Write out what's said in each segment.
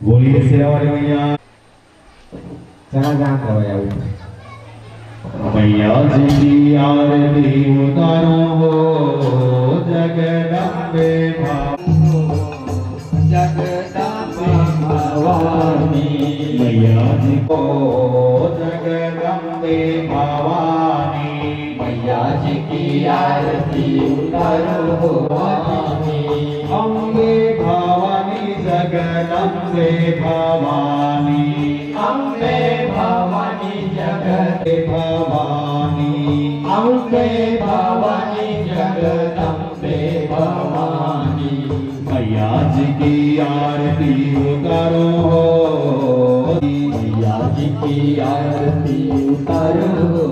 बोलिए शेरावाली मैया। चला जहाँ करो यार। मैया जी की आरती उतारो हो जगदम्बे जगदम्बे भवानी। मैया जी को जगदम्बे भवानी। मैया जी की आरती उतारो हो अम्बे भवानी जगदम्बे भवानी। अम्बे भवानी जगदम्बे भवानी। अम्बे भवानी जगदम्बे भवानी। मैया जी की आरती उतारो हो मैया जी की आरती उतारो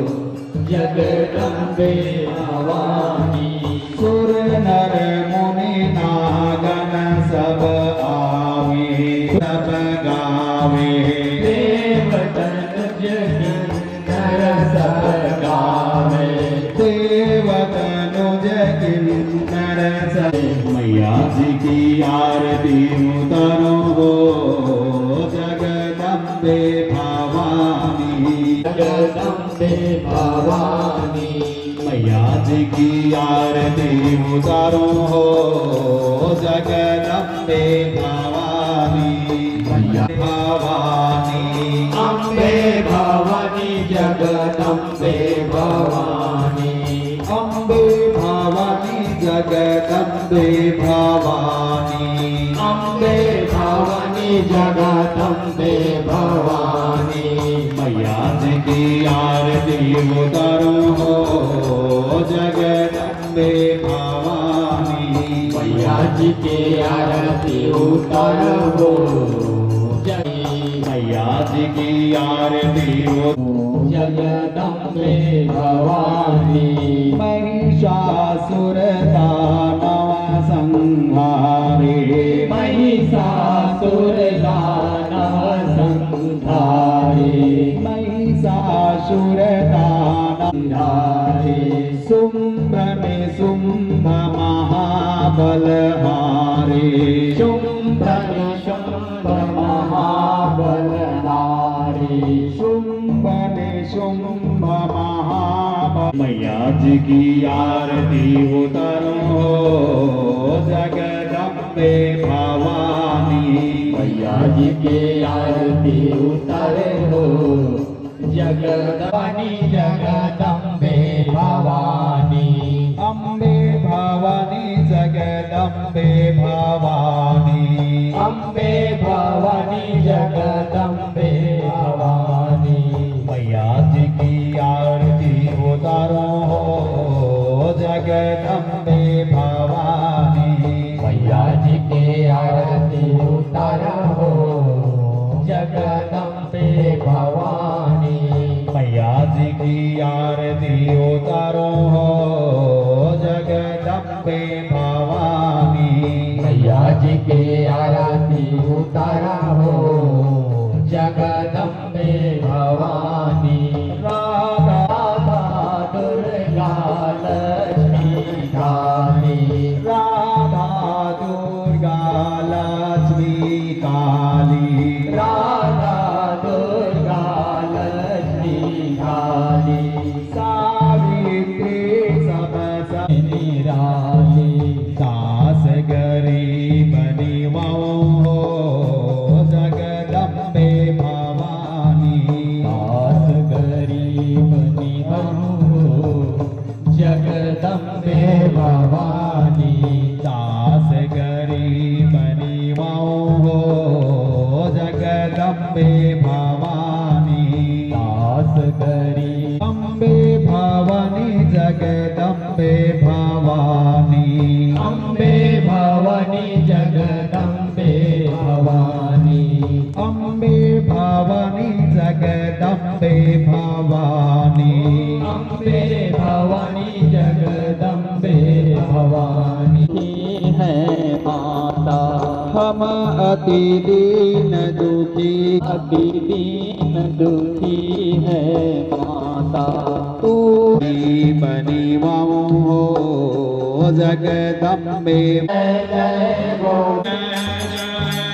जगदम्बे भवानी। सुर नर मुनि नागन सब आवे सब गावे। देवतन जग नर सब गावे। देवतन जग नर सब। मैया जी की आरती उतारो हो जगदम्बे भवानी। जगदम्बे भवानी। मैया जी की आरती उतारो हो जगदम्बे भवानी। मैया भवानी। अम्बे भवानी जगदम्बे भवानी। अम्बे भवानी जगदम्बे भवानी। अम्बे भवानी जगदम्बे भवानी। मैया जी की आरती उतारो हो जगदम्बे भवानी। मैया जी की आरती उतारो हो मैया जी की आरती जगदम्बे भवानी। महिषासुर दानव संहारे। महिषासुर दानव संहारे। महिषासुर दानव शुंभ में शुंभ महाबल हारे। शुंभ में शुंभ महाबल हारे। शुंभ में शुंभ महाबल। मैया जी की आरती उतारो जगदम्बे भवानी। मैया जी की आरती उतारो जगदम्बे जगदम्बे भवानी। अम्बे भवानी जगदम्बे भवानी। अम्बे भवानी जगदम्बे भवानी। मैया जी की आरती उतारो हो जगदम्बे भवानी। मैया जी की आरती उतारो हो जगदम्बे भवानी। मैया जी की आरती उतारो हो जगदम्बे भवानी। मैया जी की आरती उतारो हो जगदम्बे भवानी। राधा दुर्गा लक्ष्मी काली। राधा दुर्गा लक्ष्मी काली। राधा दुर्गा लक्ष्मी काली। सावित्री सब निराली। दास गरीब निवाओ हो जगदम्बे भवानी। दास गरीब निवाओ जगदम्बे भवानी। दास गरीब निवाओ हो जगदम्बे भवानी। दास गरीब अम्बे भवानी जगदम्बे भवानी। अम्बे भवानी जगदम्बे भवानी। अम्बे भवानी जगदम्बे भवानी। अम्बे भवानी जगदम्बे भवानी है माता। हम अति दीन दुखी अति दीन दुखी है माता। तू बनी वाओ हो जगदम्बे। जय जय गो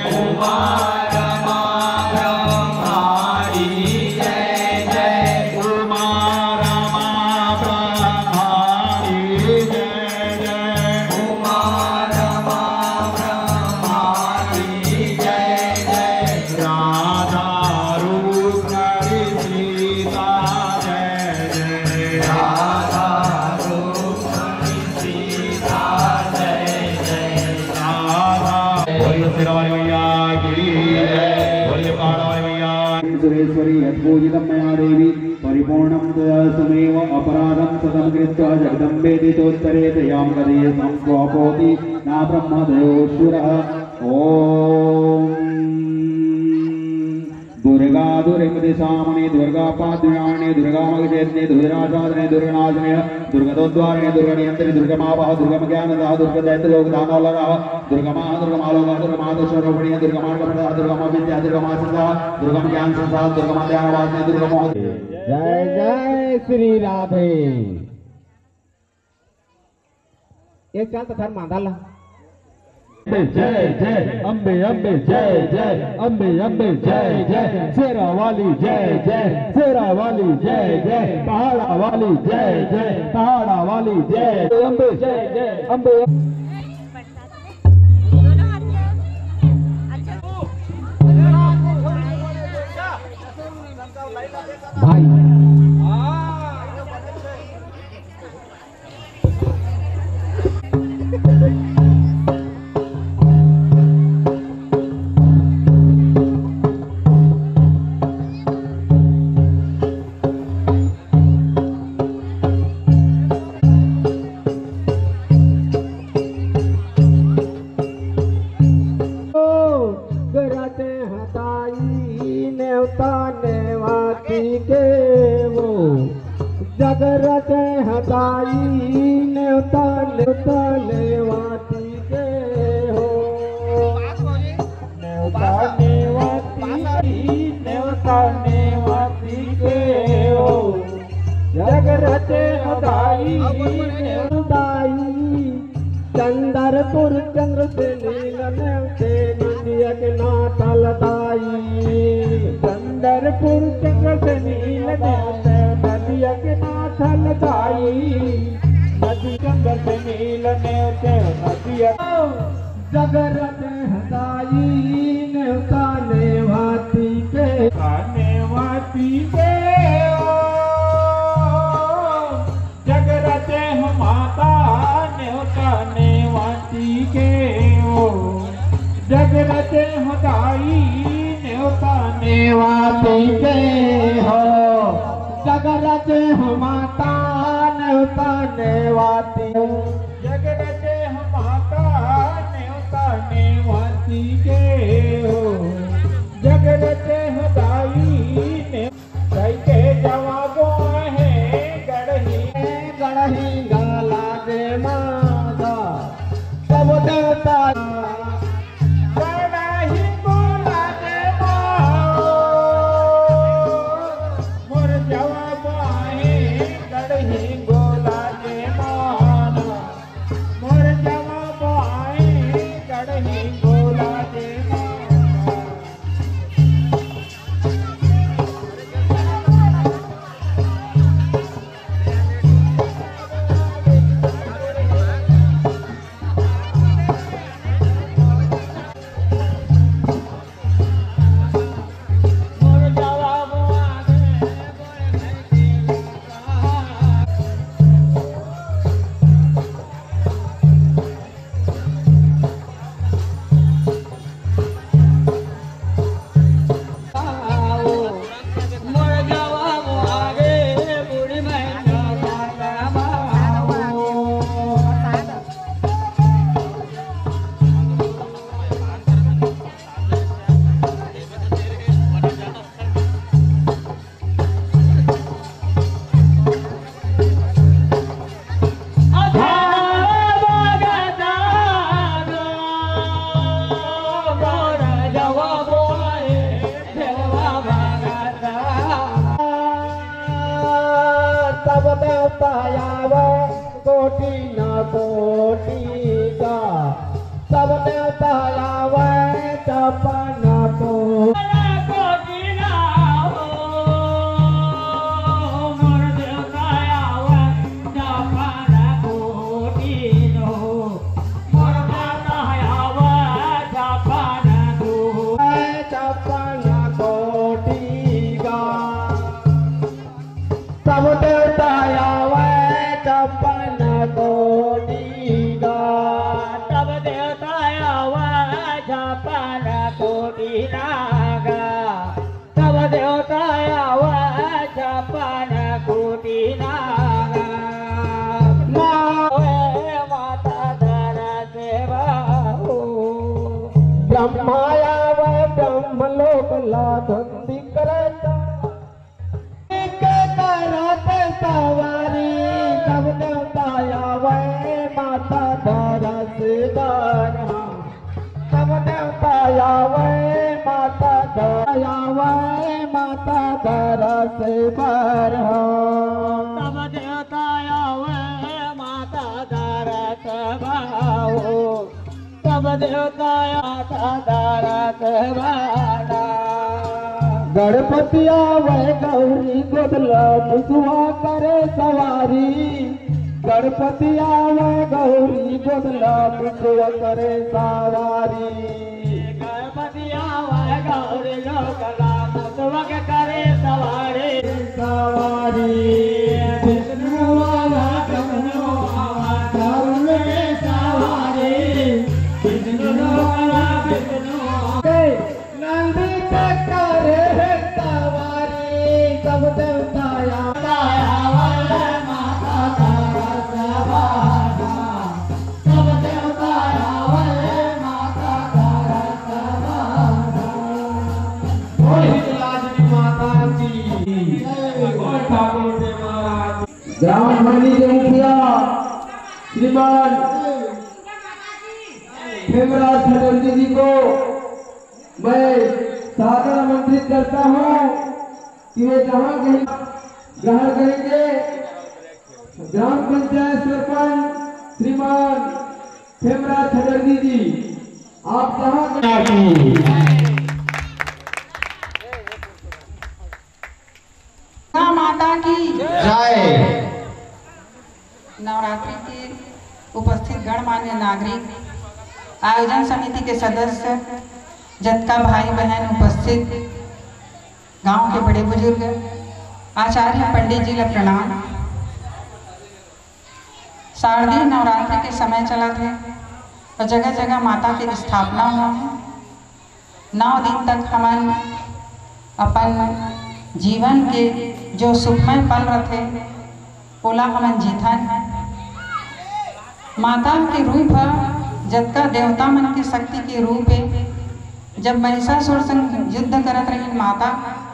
सुरेश्वरी यत्पूजितं मया देवी परिपूर्णं तमेव अपराधं सतं कृत्वा जगदम्बेति चोत्तरे तयां गदीयं स्वापोति न ब्रह्मदेवोऽसुरः ॐ दुर्गा दुर्गदिशामणि दुर्गापाद्याणि दुर्गामगचेत्नि दुर्गासाधने दुर्गनाशने दुर्गदोद्वारिणे दुर्गनियन्त्रि दुर्गमावः दुर्गमज्ञानदः दुर्गदैत्यलोकदानवलरः दुर्गमा दुर्गमालोकः दुर्गमादशरूपिणी दुर्गमार्गप्रदा दुर्गमविद्या दुर्गमासिद्धा दुर्गमज्ञानसंस्था दुर्गमाध्यानवासिनी दुर्गमोह। जय जय श्री राधे। एक चाल तो धर्म आंदोलन जय जय अम्बे अम्बे जय जय अम्बे अम्बे जय जय शेरा वाली जय जय शेरा वाली जय जय पहाड़ा वाली जय जय पहाड़ा वाली जय अम्बे जय जय अम्बे। भाई जगरत हताई न्योता न्योता लेवाती के हो न्योता नेवाती के हो जगरत हताई न्योताई चंदरपुर चंद्र से नील नेवते नदिया के नातल दाई चंदरपुर चंद्र से नील नेवते नदिया के नाथल दाई नदी चंद्र से नील नेवते नदिया जगरत हदाई नेवता नेवाती के जगरत माता नेवता नेवाती के ओ जगरत हदाई नेवता नेवाती के हो जगरत माता नेवता नेवाती जगरत माता नेवता नेवाती के हो जगरत हदाई ने के जवाबों है गढ़ही गाला दे माता सब देवता गढ़ही गोला दे मोर जवाब आहे गढ़ही गोला दे माना मोर जवाब आहे गढ़ही गोला दे माना। ब्रह्माया वह ब्रह्मलोक लाधुंदी करता करत सवारी सब देवताया वह माता धरा से दारा सब देवताया वह माता धरा वह माता धरा से बारा सब देवताया वह माता धरा से बाहो सब देवताया धरा से बारा गणपति आवे गौरी गोदला मुसवा करे सवारी गणपति आवे गौरी गोदला मुसवा करे सवारी गणपति आवे गौरी गोदला मुसवा करे सवारी सवारी विष्णु आवा विष्णु आवा गौरी सवारी विष्णु आवा विष्णु नंदी के करे सवारी सब देवताया माता धरा सवारा सब देवताया माता धरा सवारा माता की ठाकुर जी महाराज ग्राम मंडी के मुखिया श्रीमान हेमराज चटर्जी जी को मैं सादर आमंत्रित करता हूँ कि वे जहाँ कहीं ग्रहण करेंगे। ग्राम पंचायत सरपंच श्रीमान हेमराज चटर्जी जी आप जहाँ माता की जय। नवरात्रि के उपस्थित गणमान्य नागरिक, आयोजन समिति के सदस्य, जत्था भाई बहन उपस्थित, गांव के बड़े बुजुर्ग, आचार्य पंडित जी ला प्रणाम। शारदीय नवरात्रि के समय चला थे और जगह जगह माता की स्थापना हुआ है। 9 दिन तक हमन अपन जीवन के जो सुखमय पल रथे ओला हमन जीथन। माता के रूप जत्ता देवता मन के शक्ति के रूप है। जब महिषासुर संग युद्ध करत रही माता,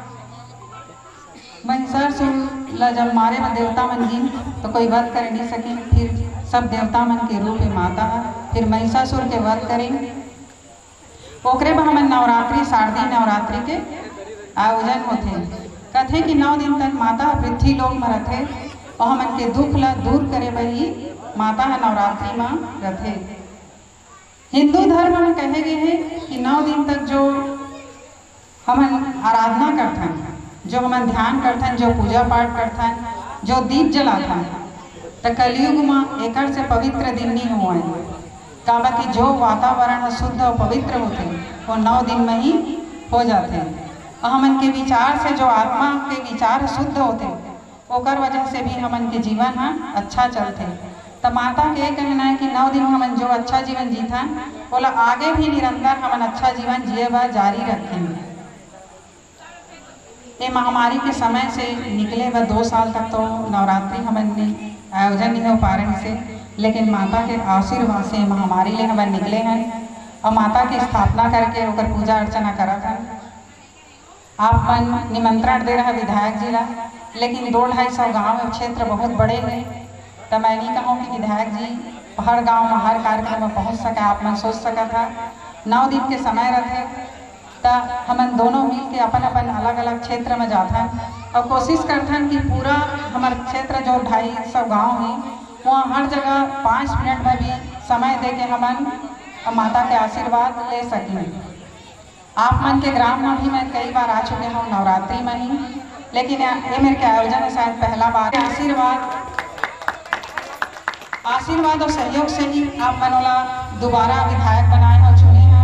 महिषासुर ला जब मारे में देवता मन जी तो कोई वध कर नहीं सके। फिर सब देवता मन के रूप है माता, फिर महिषासुर के वध करें। ओकरे में हमन नवरात्रि शारदीय नवरात्रि के आयोजन होते। कथे कि 9 दिन तक माता पृथ्वी लोक में रथे और हमन के दुख ला दूर करे बही माता नवरात्रि में रथे। हिंदू धर्म में कहे गए हैं कि 9 दिन तक जो हमन आराधना करथन, जो हमन ध्यान करथन, जो पूजा पाठ करथन, जो दीप जलाथन, तो कलयुग में एकर से पवित्र दिन नहीं हुआ है। काबा कि जो वातावरण शुद्ध और पवित्र होते वो 9 दिन में ही हो जाते हैं। और हमन के विचार से जो आत्मा के विचार शुद्ध होते ओकर वजह से भी हमन के जीवन अच्छा चलते। तो माता के कहना है कि 9 दिन हमन जो अच्छा जीवन जीथन बोला आगे भी निरंतर हमन अच्छा जीवन जिए व जारी रखेंगे। ये महामारी के समय से निकले व 2 साल तक तो नवरात्रि हमन ने आयोजन नहीं हो पा रहे से, लेकिन माता के आशीर्वाद से महामारी ले हमन निकले हैं और माता की स्थापना करके ओकर पूजा अर्चना करत हैं। आप मन निमंत्रण दे रहा विधायक जी ला, लेकिन 200-250 गाँव क्षेत्र बहुत बड़े हैं। तो मैं नहीं कहूँ कि विधायक जी हर गांव में हर कार्यक्रम में पहुँच सके। आप मन सोच सका था 9 दिन के समय रहे तो हमन दोनों मिल के अपन अपन अलग अलग क्षेत्र में जाथन और कोशिश करथन कि पूरा हमारे क्षेत्र जो 250 गाँव है वहाँ हर जगह 5 मिनट में भी समय दे के हमन माता के आशीर्वाद ले सकें। आप मन के ग्राम में भी मैं कई बार आ चुके हूँ नवरात्रि में ही, लेकिन ये मेरे के आयोजन है शायद पहला बार। आशीर्वाद और सहयोग से ही आप मनोला दोबारा विधायक बनाए और चुने हैं।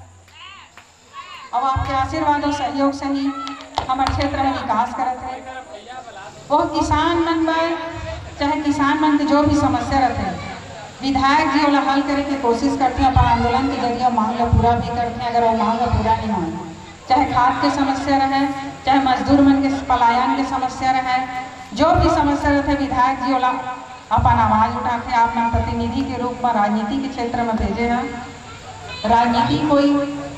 अब आपके आशीर्वाद और सहयोग से ही हमारे क्षेत्र में विकास करते हैं। वो किसान मन में चाहे किसान मन के जो भी समस्या रहते हैं विधायक जी वाला हल करे की कोशिश करते हैं। अपन आंदोलन के जरिए मांग पूरा भी करते हैं। अगर वो मांग पूरा नहीं हो, चाहे खाद के समस्या रहे, चाहे मजदूर मन के पलायन के समस्या रहे, जो भी समस्या रहते विधायक जी वाला अपन आवाज उठा के आप प्रतिनिधि के रूप में राजनीति के क्षेत्र में भेजे हैं। राजनीति कोई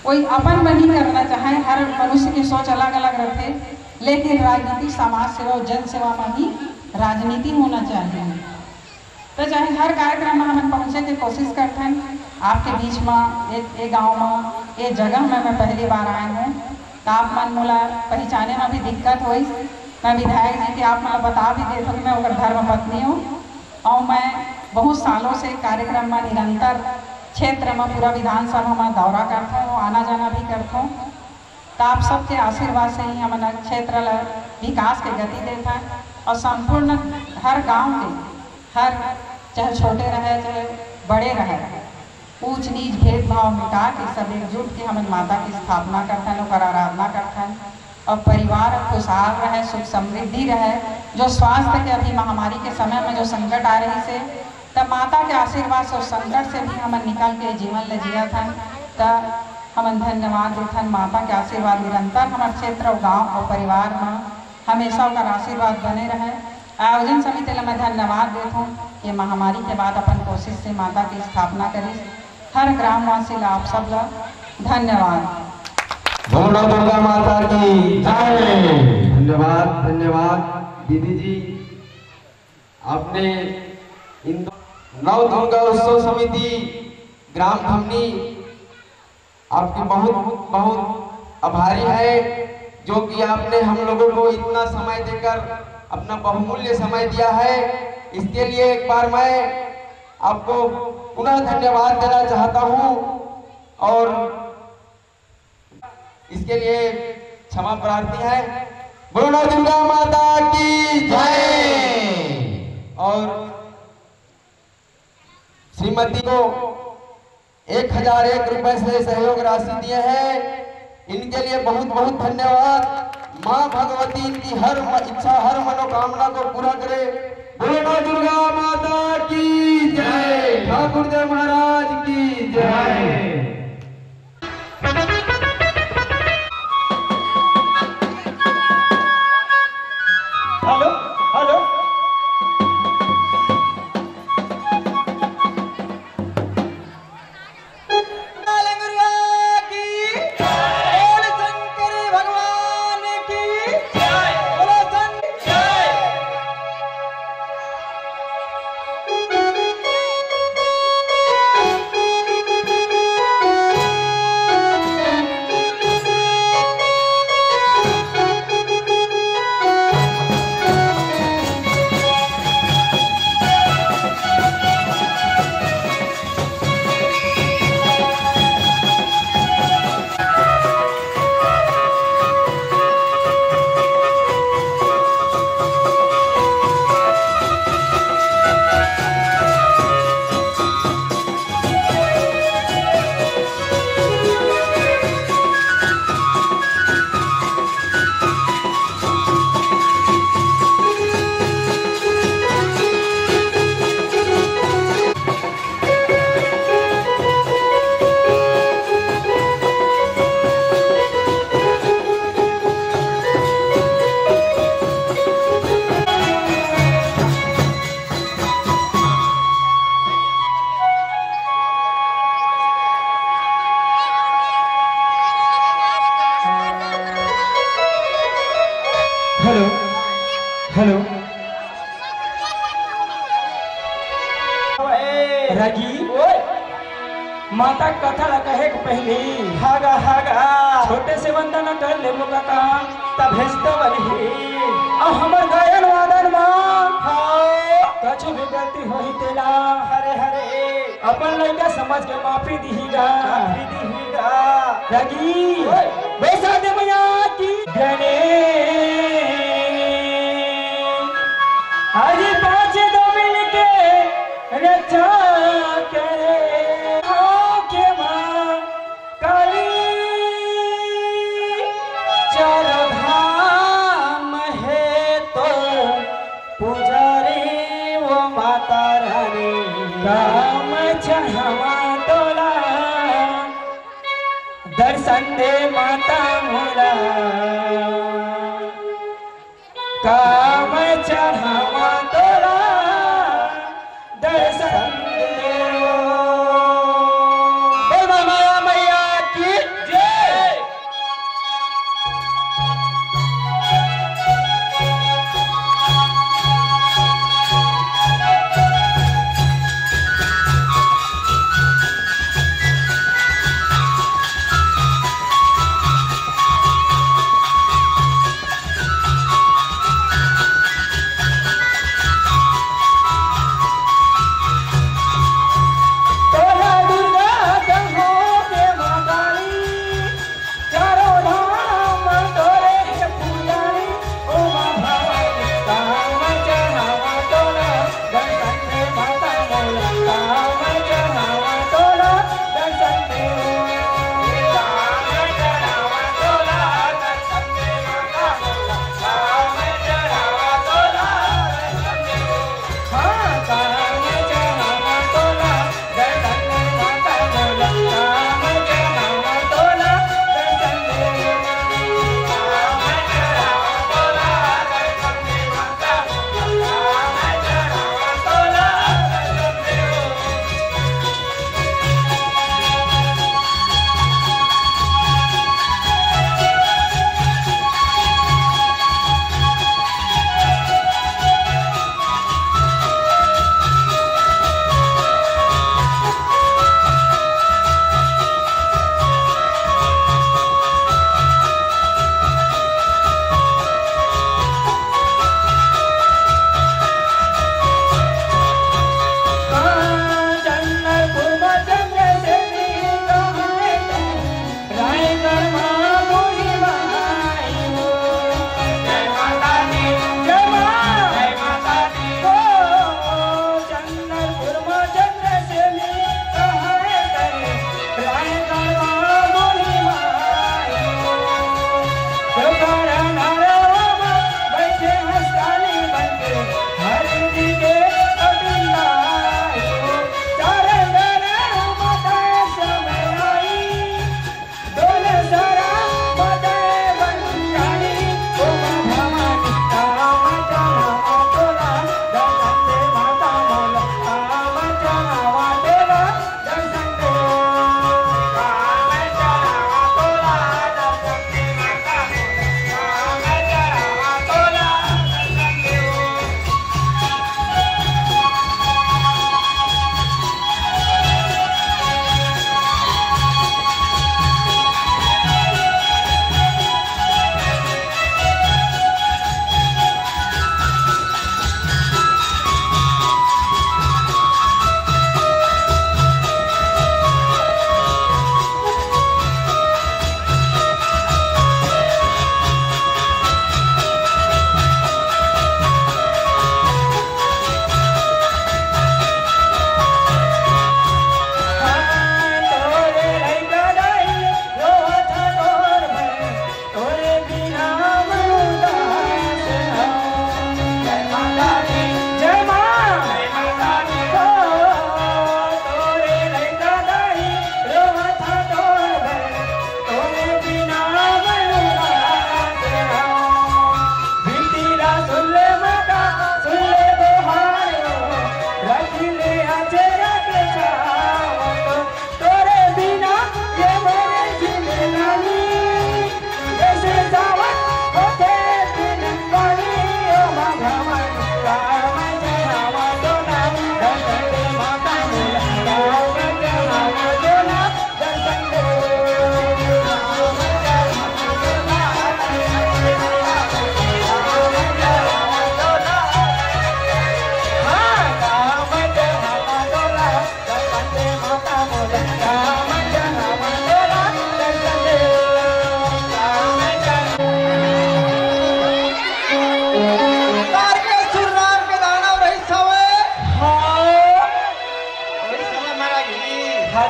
कोई अपन बनी करना चाहे, हर मनुष्य की सोच अलग अलग रहते, लेकिन राजनीति समाज सेवा और जन सेवा में ही राजनीति होना चाहिए। तो चाहे हर कार्यक्रम में हम पहुँचे की कोशिश करते हैं आपके बीच में, एक गांव में, एक जगह में मैं पहली बार आए हूँ, तो आप मन मोला पहचाने में भी दिक्कत हुई। मैं विधायक जी के आप मतलब बता भी देता हूँ, मैं उनका धर्म पत्नी हूँ और मैं बहुत सालों से कार्यक्रम में निरंतर क्षेत्र में पूरा विधानसभा में दौरा करता हूँ, आना जाना भी करता हूँ। तो आप सबके आशीर्वाद से ही हमारा क्षेत्र विकास के गति देता है और संपूर्ण हर गांव के, हर चाहे छोटे रहे चाहे बड़े रहे, ऊंच नीच भेदभाव मिटा के सब एकजुट के हम माता की स्थापना करते हैं, और आराधना करते हैं और परिवार खुशहाल रहे, सुख समृद्धि रहे। जो स्वास्थ्य के अभी महामारी के समय में जो संकट आ रही से, तब माता के आशीर्वाद से उस संकट से भी हम निकल के जीवन ले जिया था। तब हम धन्यवाद देते हैं, माता के आशीर्वाद निरंतर हमारे क्षेत्र और गाँव और परिवार में हमेशा उनका आशीर्वाद बने रहे। आयोजन समिति ला मैं धन्यवाद देता हूँ, ये महामारी के बाद अपन कोशिश से माता की स्थापना करी। हर ग्रामवासी ला आप सब ला धन्यवाद। बोलो दुर्गा माता की जय। धन्यवाद धन्यवाद दीदी जी, आपने इन नव दुर्गा उत्सव समिति ग्राम खमनी आपकी बहुत बहुत आभारी है, जो कि आपने हम लोगों को इतना समय देकर अपना बहुमूल्य समय दिया है। इसके लिए एक बार मैं आपको पुनः धन्यवाद देना चाहता हूं और इसके लिए क्षमा प्रार्थी है। बोलो दुर्गा माता की जय। और श्रीमती को 1001 रुपए से सहयोग राशि दिए हैं, इनके लिए बहुत बहुत धन्यवाद। माँ भगवती की हर इच्छा हर मनोकामना को पूरा करे। बोलो दुर्गा माता की जय। ठाकुर देव महाराज की जय। हेलो हेलो हेलो हेलो रगी माता कथा ला कहे के पहले हागा हागा छोटे से वंदन कर ले मुका का तब भेजते बनी आ हमर गायन वादन मां कछु भी गलती होई तेला हरे हरे अपन लइका समझ के माफी दीहीगा रगी वैसा दे मैया की गणे आज 5 दो मिल के रक्षा करे के मां काली चारों धाम है तो पुजारी वो माता रानी काम चढ़ावा तोला दर्शन दे माता मोला काम चढ़ावा तोला दर्शन दे। बोल माया मैया की जय।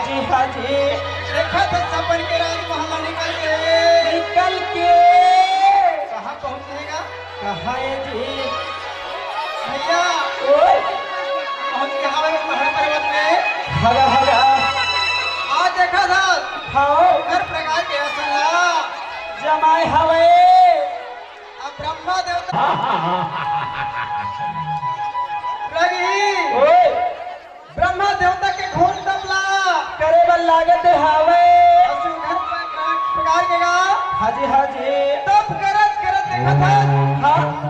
हाजी हाजी देखा था सपन के राजमहल निकल के कहाँ पहुँचेगा? कहाँ है जी भैया ओए पहुँच के हवा में पहाड़ पर्वत में हगा हगा आज देखा था हाँ हर प्रकार के असला जमाए हवे अब ब्रह्मा देवता लगी ओए ब्रह्मा देवता के घोर तबला करे बल लागत हवे असुर प्रकार के गा हाजी हाजी तब करत करत देखा था हाँ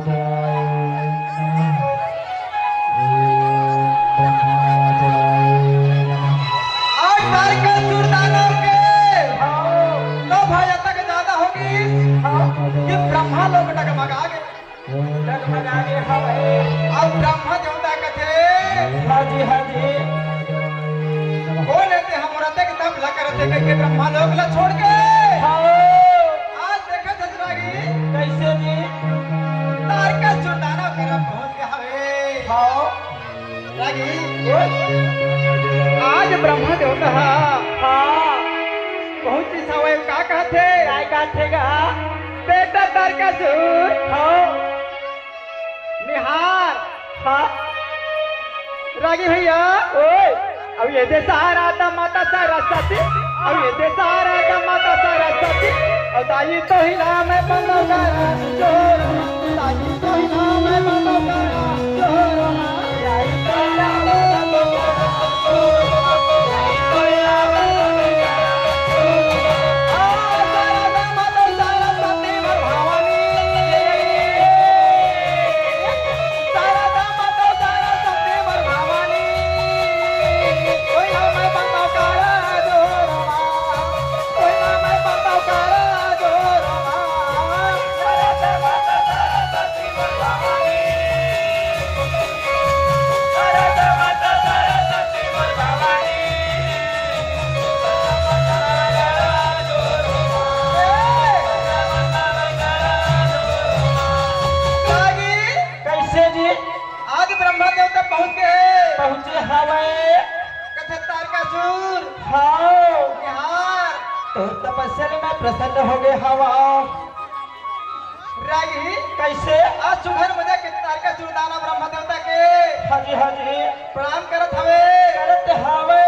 आज तारिका सुर दानव के लो भाई तक ज्यादा होगी कि ब्रह्मा लोग डगमगा गए डगमगा के हवे अब ब्रह्मा देवता कथे हाजी हाजी कौन लेते हम औरतें के तब करते के ब्रह्मा लोग ला छोड़ के हाँ आज देखा जसरागी कैसे जी तारिका सुर दानव के रब पहुंच गया हवे हाँ रागी ओए आज ब्रह्मा देवता हाँ बहुत ही समय का कहते काय काटेगा बेटा तारिका सुर हाँ निहार हाँ रागी भैया ओए अब ये दे सहारा था माता सरस्वती अब ये दे सहारा था माता सरस्वती और दाई तो ही नाम है बंदो करा चोर दाई तो ही नाम है बंदो करा चोर दाई तो ही नाम है बंदो करा चोर दाई तो ही नाम है बंदो करा चोर आ सारा माता सरस्वती भवानी सारा माता सरस्वती भवानी कोई नाम है बंदो करा जोरमा कोई नाम है बंदो करा जोरमा सारा माता सरस्वती भवानी सारा माता सरस्वती भवानी कैसे जी आज ब्रह्मा देवता पहुंच गए पहुँचे हवे कथे तारकासुर हाँ निहार तो तपस्या में प्रसन्न हो गए हवा रागी कैसे आज सुघर मजा के तारकासुर दाना ब्रह्मा देवता के हाजी हाजी प्रणाम करत हवे करते हवे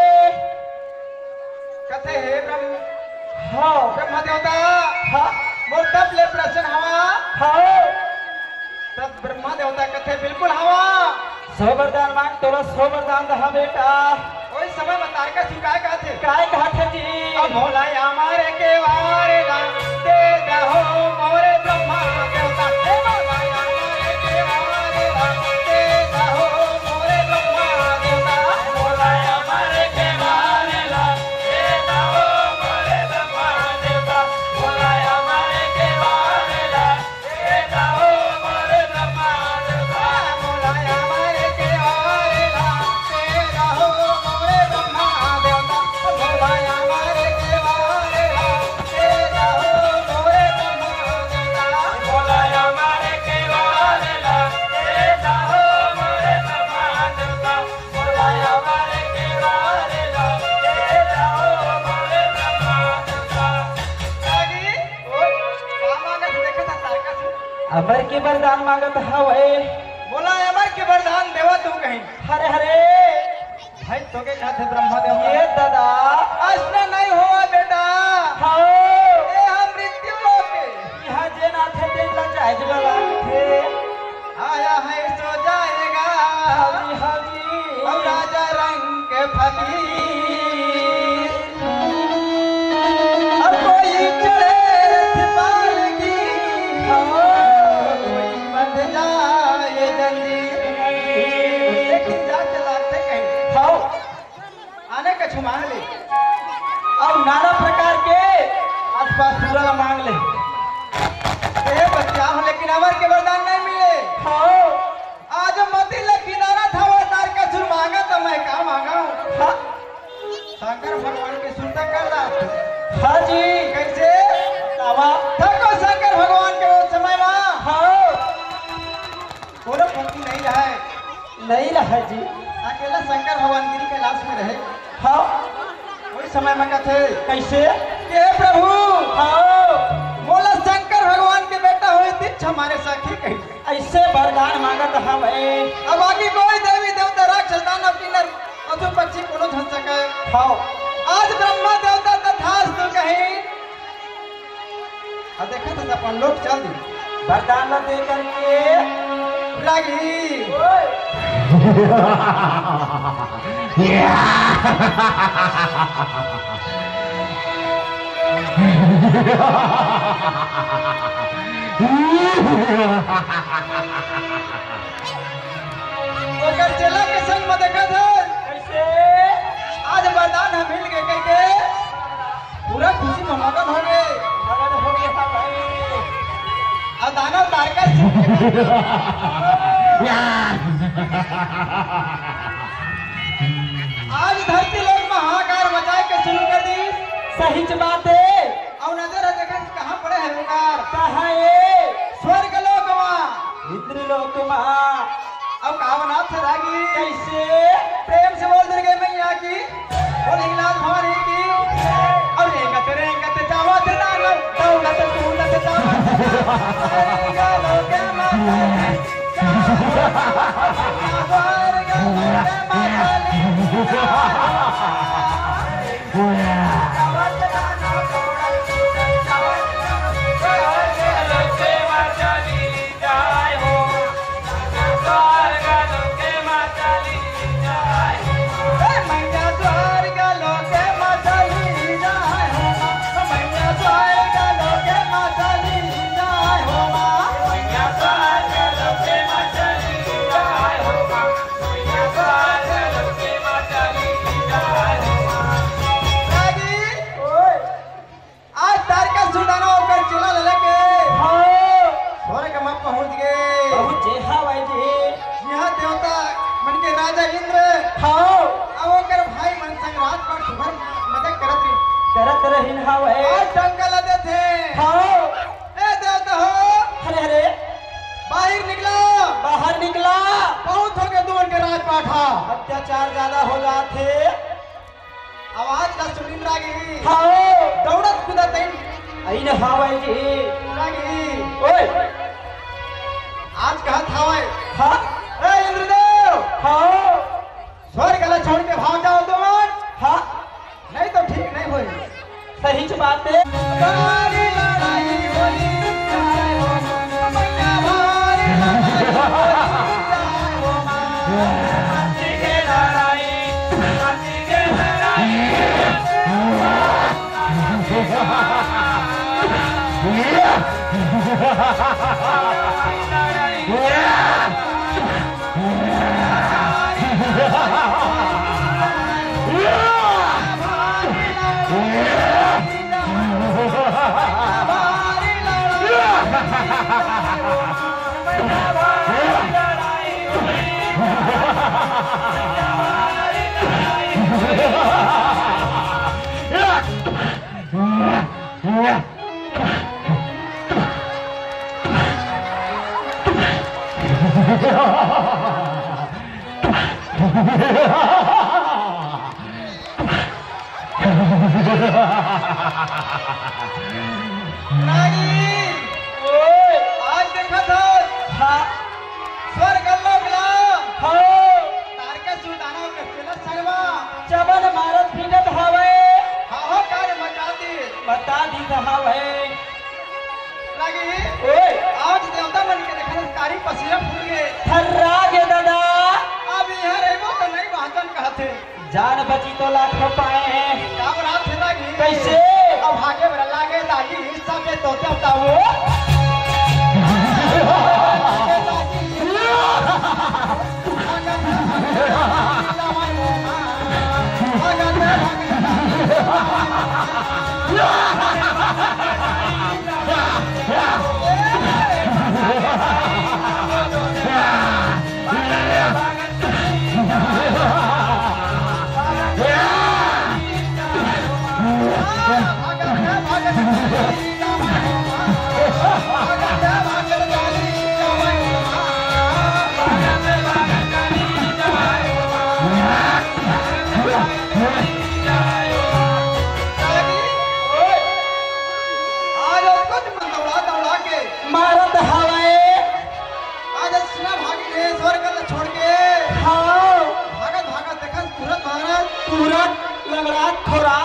कथे हे हाँ ब्रह्मा देवता हाँ मोर तब ले प्रसन्न हवा हाँ तब ब्रह्मा देवता कथे बिल्कुल हवा सौ वरदान मांग तोरा सौ वरदान दहा बेटा कोई समय में तारकासुर काय कहते काय कहते जी अब भोला हमारे के वारे दान दे दहो मोरे ब्रह्मा देवता हे भोला हमारे के वारे दान दे दहो मोरे ब्रह्मा देवता भोला हमारे के वारे दान दे दहो मोरे ब्रह्मा देवता भोला हमारे के वारे दान दे दहो मोरे ब्रह्मा देवता भोला हमारे के वारे दान दे दहो मोरे ब्रह्मा देवता भोला हमारे के वारे दान दे दहो मोरे ब्रह्मा देवता भोला हमारे के वारे दान दे दहो मोरे ब्रह्मा देवता भोला हमारे के वारे दान दे दहो मोरे ब्रह्मा देवता रागी का मांगत देखत तारकासुर अमर के वरदान मांगत हवे बोला अमर के वरदान देवा तू कहीं हरे हरे भाई तो के कहते ब्रह्मा देव ये दादा असना नहीं हुआ बेटा हाँ ए हम मृत्यु लोक के यहाँ जे ना थे ते लजाज वाला थे आया है सो जाएगा हाजी हाजी अब राजा रंग के फकीर अब कोई चढ़े रथ पालकी कोई बंध जाए जंजीर लेकिन जा चलाते कहीं हाँ आने का छुमा ले अब नाना प्रकार के आसपास पूरा मांग ले ए बच्चा हो लेकिन अमर के वरदान नहीं मिले हाँ आज मती लकी नाना था वो तारकासुर मांगा तो मैं क्या मांगा हाँ शंकर भगवान के सुनता कर रहा हाजी कैसे नावा थको शंकर भगवान के वो समय में हाँ कोनो पंक्ति नहीं रहा है नहीं रहा जी अकेला शंकर भगवान गिरी कैलाश में रहे हाँ समय में कथे कैसे के प्रभु हाँ बोला शंकर भगवान के बेटा हुए दीक्ष हमारे साखी कही ऐसे वरदान मांगत हवे अब आगे कोई देवी देवता राक्षस दानव किन्नर पशु पक्षी कोनो धन सके हाँ आज ब्रह्मा देवता तथास्तु कहीं अब देखा तो अपन लोग चल दी वरदान न दे करके लगी ओकर चला के संग में देखा था कैसे आज वरदान हम मिल गए कह के पूरा खुशी में मगन हो गए मगन हो गया भाई और दानव तारका आज धरती लोग में हाहाकार मचाए के शुरू कर दी सही बात है और नजर देखा कहाँ पड़े हैं हुकार कहाँ है स्वर्ग लोक में इंद्र लोक में अब कावनाथ से रागी कैसे प्रेम से बोल दुर्गे मैया की बोल हिंगलाज भवानी की और रेंगत जावा से दानव दौलत दौलत जावा स्वर्ग लोक में स्वर्ग लोक पहुंच गए पहुंचे हवाई जी यहाँ देवता मन के राजा इंद्र हाँ अब ओकर भाई मन संग रात पर सुभर मदद करत रहिन हवाई आज डंका लदे थे हाँ ए देवता हो अरे अरे बाहर निकला बाहर निकला बहुत हो गए दूर के राजपाठा अत्याचार ज्यादा हो जाते आवाज का सुनिन रागी हाँ दौड़त कूदत अइन हवाई जी रागी ओए आज कहा था हाँ ए इंद्रदेव हाँ स्वर्ग ला छोड़ के भाग जाओ तुम हाँ नहीं तो ठीक नहीं होई सही बात है भारी लड़ाई होई चाहे हो मैया भारी लड़ाई होई चाहे हो माटी के आज देखा था स्वर्ग लोक ला तारका सुल्ताना के तिलक संगवा चबन मारत फिरत हवे हाहाकार मचा दी बता दी हवे लागी ओए आज देवता मन के देखा कारी पसीना फूल गए थर्रा गे दादा अब यहाँ रहबो तो नहीं वाचन कहते जान बची तो लाख पाए हैं काम रात है लागी कैसे अब भागे बड़ा लागे दागी हिस्सा पे तोते बताओ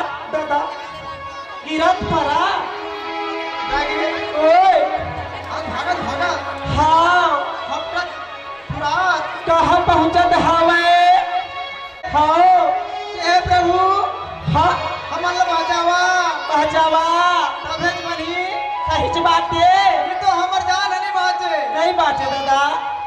दादा गिरत पड़ा रागी ओए भागत भागत हाँ हपरत फुरात कहाँ पहुँचत हवे हाँ हे प्रभु हाँ हमन ला बचावा पहचावा तबे बनी सही बात है ये तो हमर जान नहीं बाचे नहीं बात है दादा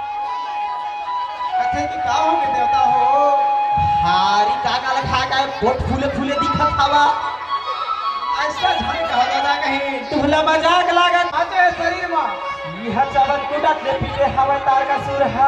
कथे की का हो के देवता हो हारी काका लखा का पोट फूले फूले दिखत हवा ऐसा झन कहा दादा कहीं तुहला मजाक लागत बाचे शरीर में यह चबत कुदत ले पीले हवा तार का सुर हा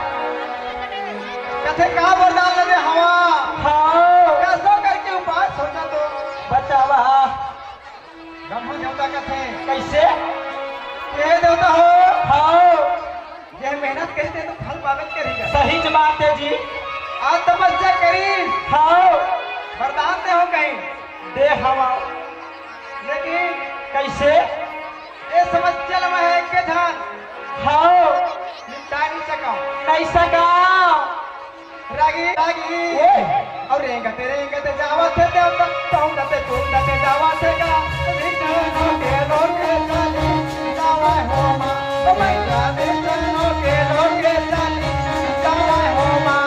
कथे का वरदान दे हवा हाँ कैसो करके उपाय सोचा तो बचावा ब्रह्म देवता कथे कैसे ये देवता हो हाँ ये मेहनत करते तो फल पावे करेगा सही बात है जी आज तपस्या करी हाँ वरदान दे हो कहीं दे हवा लेकिन कैसे ये समस्या में है के ध्यान हाँ निपटा नहीं सका नहीं सका रागी रागी ओए और रेंगते जावा से देवता तुम दते जावा से का विष्णु के लोके चली जावा हो मां ओ मैया विष्णु के लोके चली जावा हो मां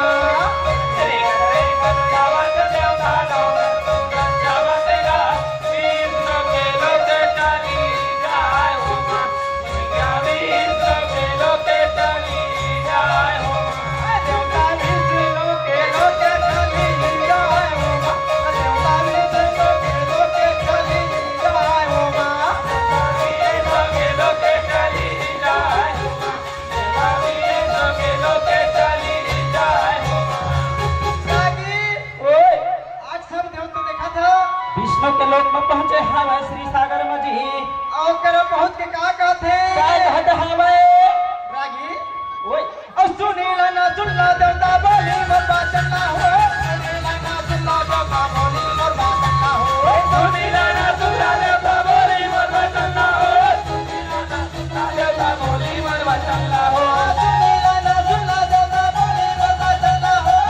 विष्णु के लोक में पहुंचे हवा श्री सागर में जी और करो पहुंच के का कहते काय कहत हवे रागी ओए और सुनीला ना सुनला देवता बोली मोर बाचन ना हो सुनीला ना सुनला देवता बोली मोर बाचन ना हो सुनीला ना सुनला देवता बोली मोर वचन ना हो सुनीला ना सुनला देवता बोली मोर वचन ना हो सुनीला ना सुनला देवता बोली मोर बाचन ना हो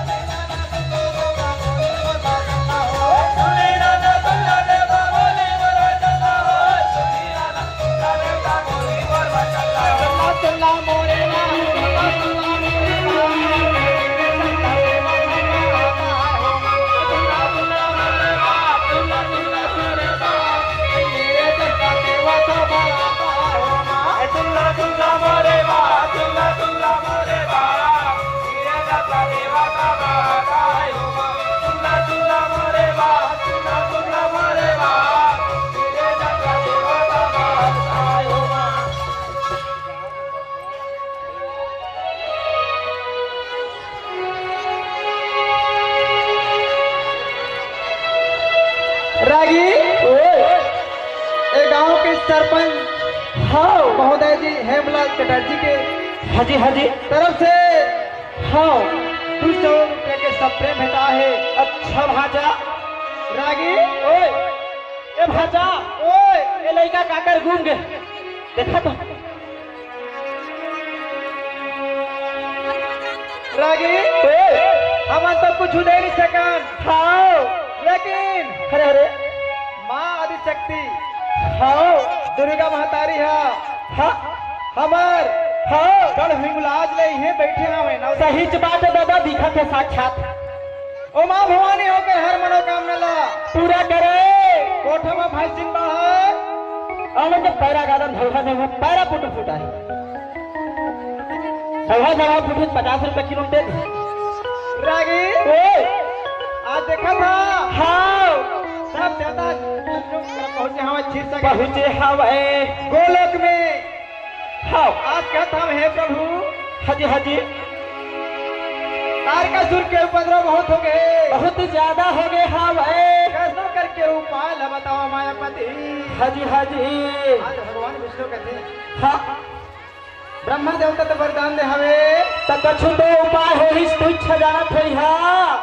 सुनीला ना सुनला देवता बोली मोर बाचन ना हो सुनीला ना सुनला देवता बोली मोर वचन ना हो सुनीला ना सुनला देवता बोली मोर वचन ना हो सुनला मोरे ना रागी ए गांव के सरपंच हाँ महोदय जी हेमलाल चटर्जी के हाजी हाजी तरफ से हाँ 200 रुपये के स्प्रे भेटा है अच्छा भाजा रागी ओए ए भाजा ओए ए लड़का काकर घूम गए देखा तो रागी ओए हम तो कुछ दे नहीं सकन हाँ लेकिन अरे अरे माँ आदिशक्ति हाँ दुर्गा महतारी है हाँ हमार हाँ कल हिंगलाज ले ही बैठे हमें ना सही बात है दादा दिखत है साक्षात ओ माँ भवानी होकर हर मनोकामना ला पूरा करे कोठा में भाई सिंह बाहर अमन के पैरा गादन धोखा में वो पैरा पुट फुटा है सवा दवा फुट 50 रुपए किलो दे दे रागी ओए आज देखा था हाँ सब ज्यादा पहुंचे हमें छीन सके पहुंचे हवे गोलोक में हाँ आज कहता हम हे प्रभु हाजी हाजी तारकासुर के उपद्रव बहुत हो गए बहुत ज्यादा हो गए हवे कैसा करके उपाय ला बताओ मायापति हाजी हाजी आज भगवान विष्णु कहते हैं हाँ ब्रह्मा देवता तो वरदान दे हवे तो कछु तो उपाय हो ही तू इच्छा जानत होई हाँ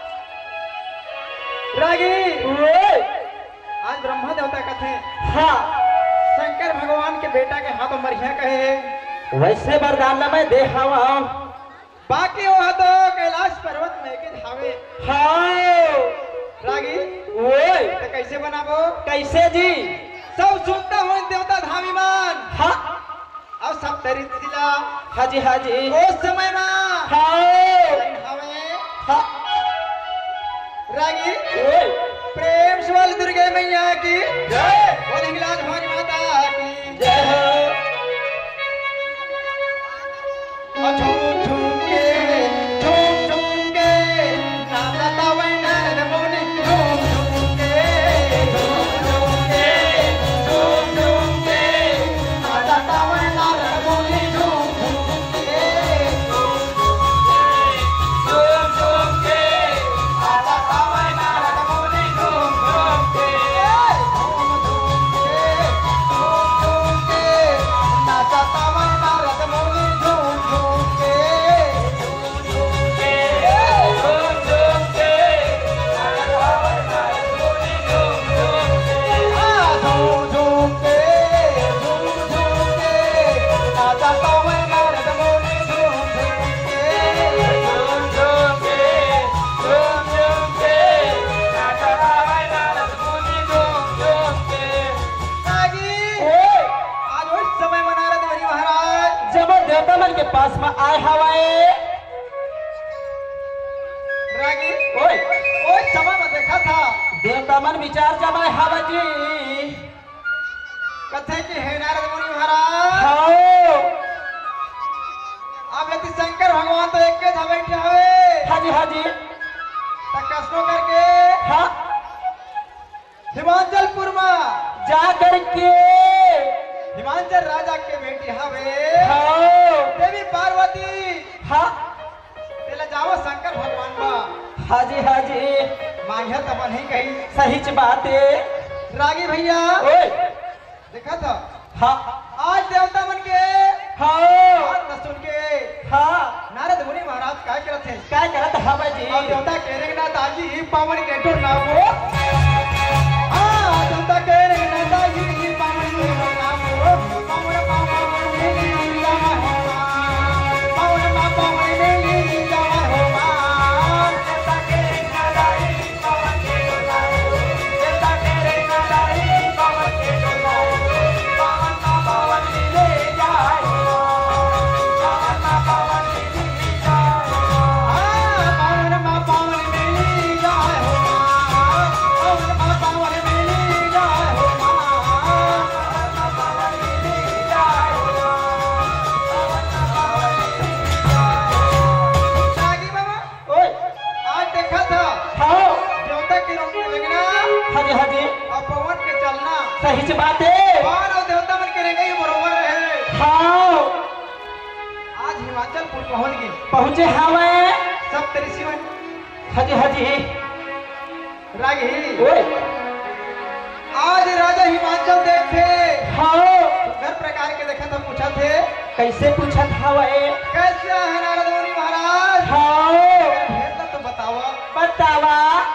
रागी ओए आज ब्रह्मा देवता कहते हैं हाँ शंकर भगवान के बेटा के हाथ में मरिया कहे वैसे वरदान ना मैं दे हवा बाकी वो तो कैलाश पर्वत में के धावे हाँ रागी ओए तो कैसे बनाबो? कैसे जी? सब सुनता हूँ देवता धामीमान हाँ और सब तरी दिला हाजी हाजी उस समय में हाँ हमें हाँ रागी ओए प्रेम से वाली दुर्गे मैया की जय बोल हिंगलाज भवानी माता की जय हो झूम झूम के नाचता वै नारद मुनि झूम झूम के नाचता वै नारद मुनि झूम झूम के नाचता वै नारद मुनि झूम झूम के झूम झूम के नाचता वै नारद मुनि झूम झूम के रागी आज उस समय में नारद मुनि महाराज जब देवता मन के पास में आए हवाए रागी ओए उस समय में देखा था देवता मन विचार जमाए हवा जी कथे कि हे नारद मुनि महाराज हाँ अब यदि शंकर भगवान तो एक के था बैठे हवे हाजी हाजी तो कसनो करके हाँ हिमाचलपुर में जा करके हिमाचल राजा के बेटी हवे हाँ देवी पार्वती हाँ तेला जाओ शंकर भगवान बा हाजी हाजी मांगे तो नहीं कही सही बात है रागी भैया ओए देखा था हाँ आज देवता मन के हाँ बात न सुन के हाँ नारद मुनि महाराज क्या करते हैं क्या करत हवा जी और देवता कह रहे ना ताजी पावन के टोर ना वो हाँ देवता कह रहे ना ताजी पावन के टोर ना वो पावन पावन में लीला हो पावन पावन में लीला हो देवता कह रहे ना ताजी पावन के टोर ना देवता कह रहे ना ताजी पावन के टोर ना पावन पावन में लीला हो पावन पावन में लीला हो पावन में लीला हो पावन पावन में लीला हो पावन में लीला हो जागी बाबा ओए आज देखा था हाँ देवता की रोटी लगना हाजी हाजी और पवन के चलना सही बात है और देवता मन के रहेंगे बरोबर रहे हाँ आज हिमाचलपुर पहुंच गए पहुंचे हवा सब तेरी शिवन हाजी हाजी रागी ओए आज राजा हिमाचल देखे हाँ हर प्रकार के देखा था पूछा थे कैसे पूछत हवा कैसे है नारद मुनि महाराज हाँ भेद तो बतावा बतावा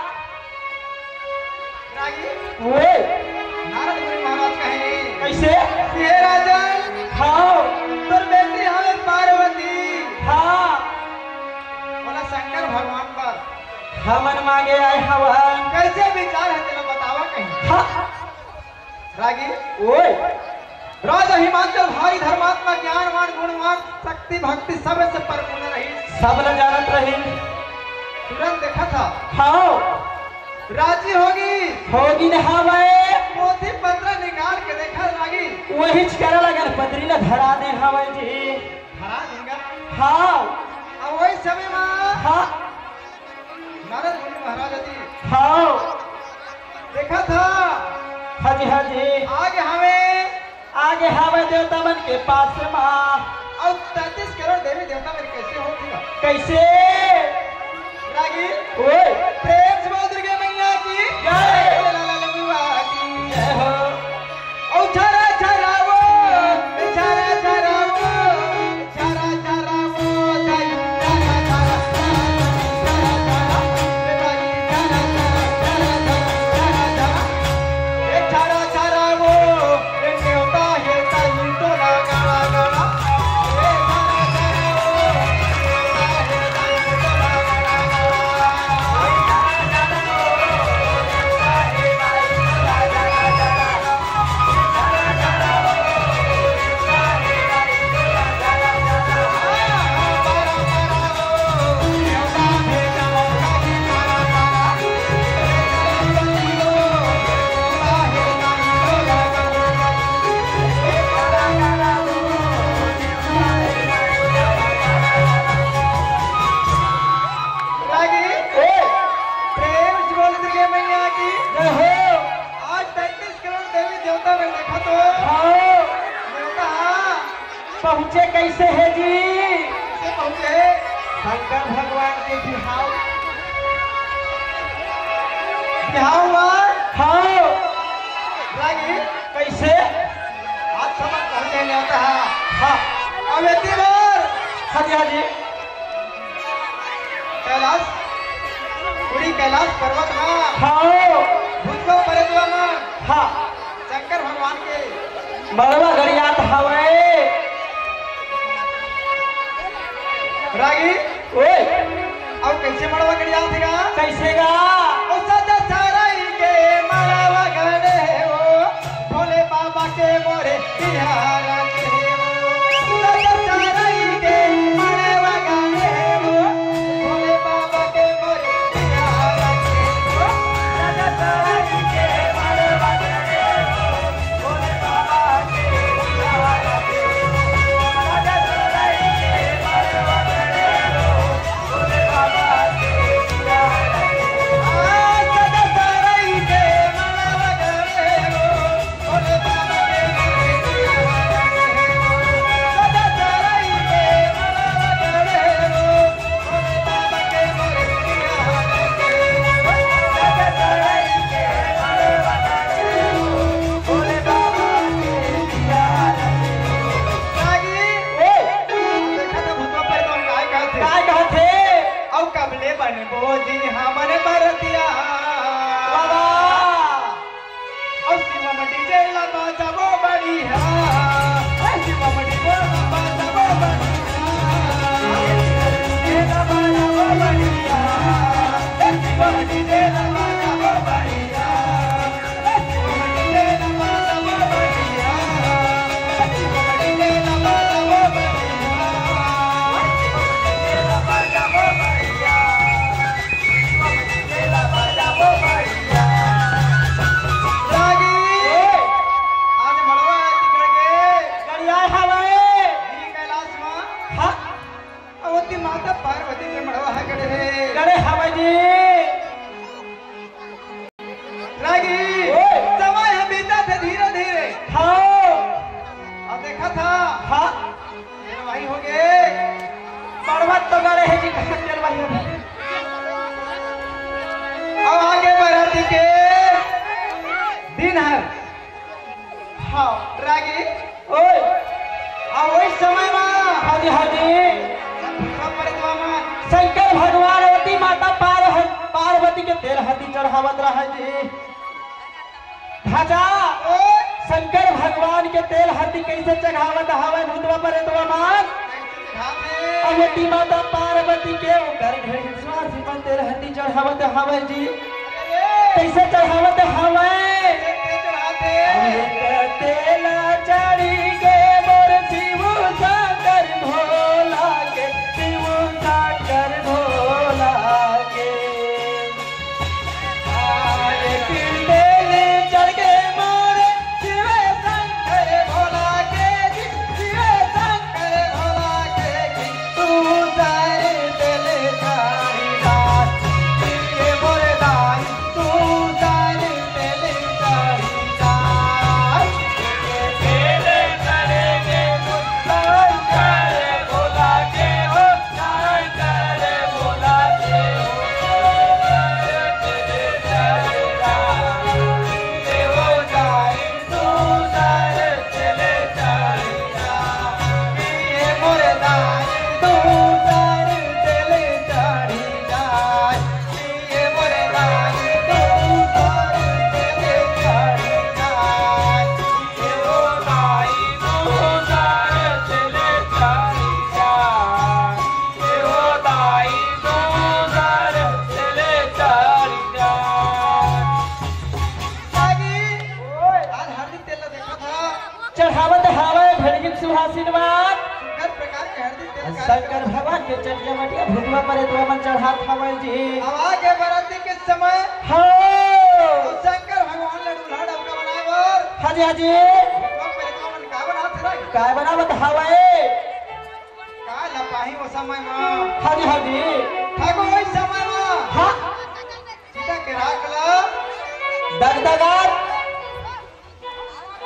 रागी ओए नारद मुनि महाराज कहे कैसे हे राजन हाँ तोर बेटी हमें पार्वती हाँ बोला शंकर भगवान पर हमन मांगे आए हवा कैसे विचार है तेरा बतावा कहीं हाँ रागी ओए राजा हिमाचल भारी धर्मात्मा ज्ञानवान गुणवान शक्ति भक्ति सब से परिपूर्ण रही सब न जानत रही तुरंत देखा था हाँ राजी होगी न हवा पोथी पत्र निकाल के देखा रागी वही करे लगन पत्री न धरा दे हवा जी हरा दूंगा हाँ अब वही समय में हाँ नारद मुनि महाराज जी हाँ देखा था हाजी हाजी आगे हमें आगे हवा देवता मन के पास माँ और 33 करोड़ देवी देवता मेरे कैसे होती कैसे रागी ओए प्रेम से बोल दुर्गे मैया की जय। लाला लंगुआ की जय हो ओ छरा छरा वो छरा छरा वो छरा छरा वो दाई छरा छरा छरा छरा वो देवता है ताई तो लगा लगा छरा छरा वो देवता में देखो तो हाँ देवता पहुँचे कैसे है जी? से पहुंचे शंकर भगवान के बिहाव। बिहाव हुआ हाँ रागी कैसे? आज समझ पहुंचे देवता हाँ अब इतनी बार हाँ जी हाँ जी कैलाश पूरी कैलाश पर्वत में हाँ भूतवा परेतवा में हाँ शंकर भगवान के मरवा गरियात हवे। रागी ओए अब कैसे मड़वा गड़िया थेगा कैसे गा? ओ सदा साराई के मड़वा गड़े हो भोले बाबा के मोरे बिहार के हो सदा साराई के मड़वा गड़े हो भोले बाबा के मोरे बिहार के हो सदा साराई के मड़वा गड़े हो भोले बाबा के बिहार के सदा साराई के मड़वा गड़े हो भोले बाबा के बिहार के सदा साराई के मड़वा गड़े हो भोले बाबा के मोरे बिहार के सदा साराई के मड़वा गड़े हो भोले बाबा के मोरे बिहार के सदा साराई के मड़वा गड़े हो भोले बाबा के बिहार के रागी देखा तो भूतवा पर कौन काय कहते काय कहते? औ कबले बन बोझी हमन बरतिया बाबा औ शिव डीजे लबा जबो बढ़िया ऐ शिव डीजे लबा जबो बढ़िया ऐ शिव डीजे लबा जबो बढ़िया ऐ शिव डीजे लबा जबो बढ़िया ऐ शिव डीजे लबा जबो बढ़िया ऐ शिव डीजे लबा जबो बढ़िया रागी आज मड़वा तिकड़ के गरिया हवे। गिरी कैलाश में हाँ अवती माता पार्वती के मड़वा है गड़े है गड़े हवे जी। रागी ओए। समय है बीता थे धीरे धीरे हाँ अब देखा था हाँ ये वही हो गए पर्वत तो गड़े है जी कहाँ चल रही है? अब आगे बढ़ती के दिन है हाँ रागी ओए अब वही समय में हाँ जी हाँ जी परिक्रमा में शंकर भगवान अवती माता पार्वती के तेल हती चढ़ावत रहे जी। ढाचा ओए शंकर भगवान के तेल हती कैसे चढ़ावत हवे भूतवा परेतवा मान? हाथे अवती माता पार्वती के ऊपर ढेर स्वासी पर तेल हती चढ़ावत हवे जी। कैसे चढ़ावत हवे? एक तेला चढ़ी के मोर शिव शंकर भोला के शिव शंकर भोला के एक तेल चढ़ के मोर शिव शंकर भोला के शिव शंकर भोला के तू सारे तेल चढ़ी रात ये मोरे दाई तू सारे तेल चढ़ी चढ़ावत हवे भेड़गिन सुहासिनवाद हर प्रकार के हरदी तेल का शंकर भगवान के चटिया मटिया भूतवा पर दुआमन चढ़ात हवे जी। हवा के बराती के समय हो तो शंकर भगवान लड्डू लाड़ आपका बनाए हाजी हाजी वो परिक्रमा का बनाते रहे काय बनावत हवे? का लपाही वो समय में हाजी हाजी ठाकुर वही समय में हाँ सीता के राखला दगदगात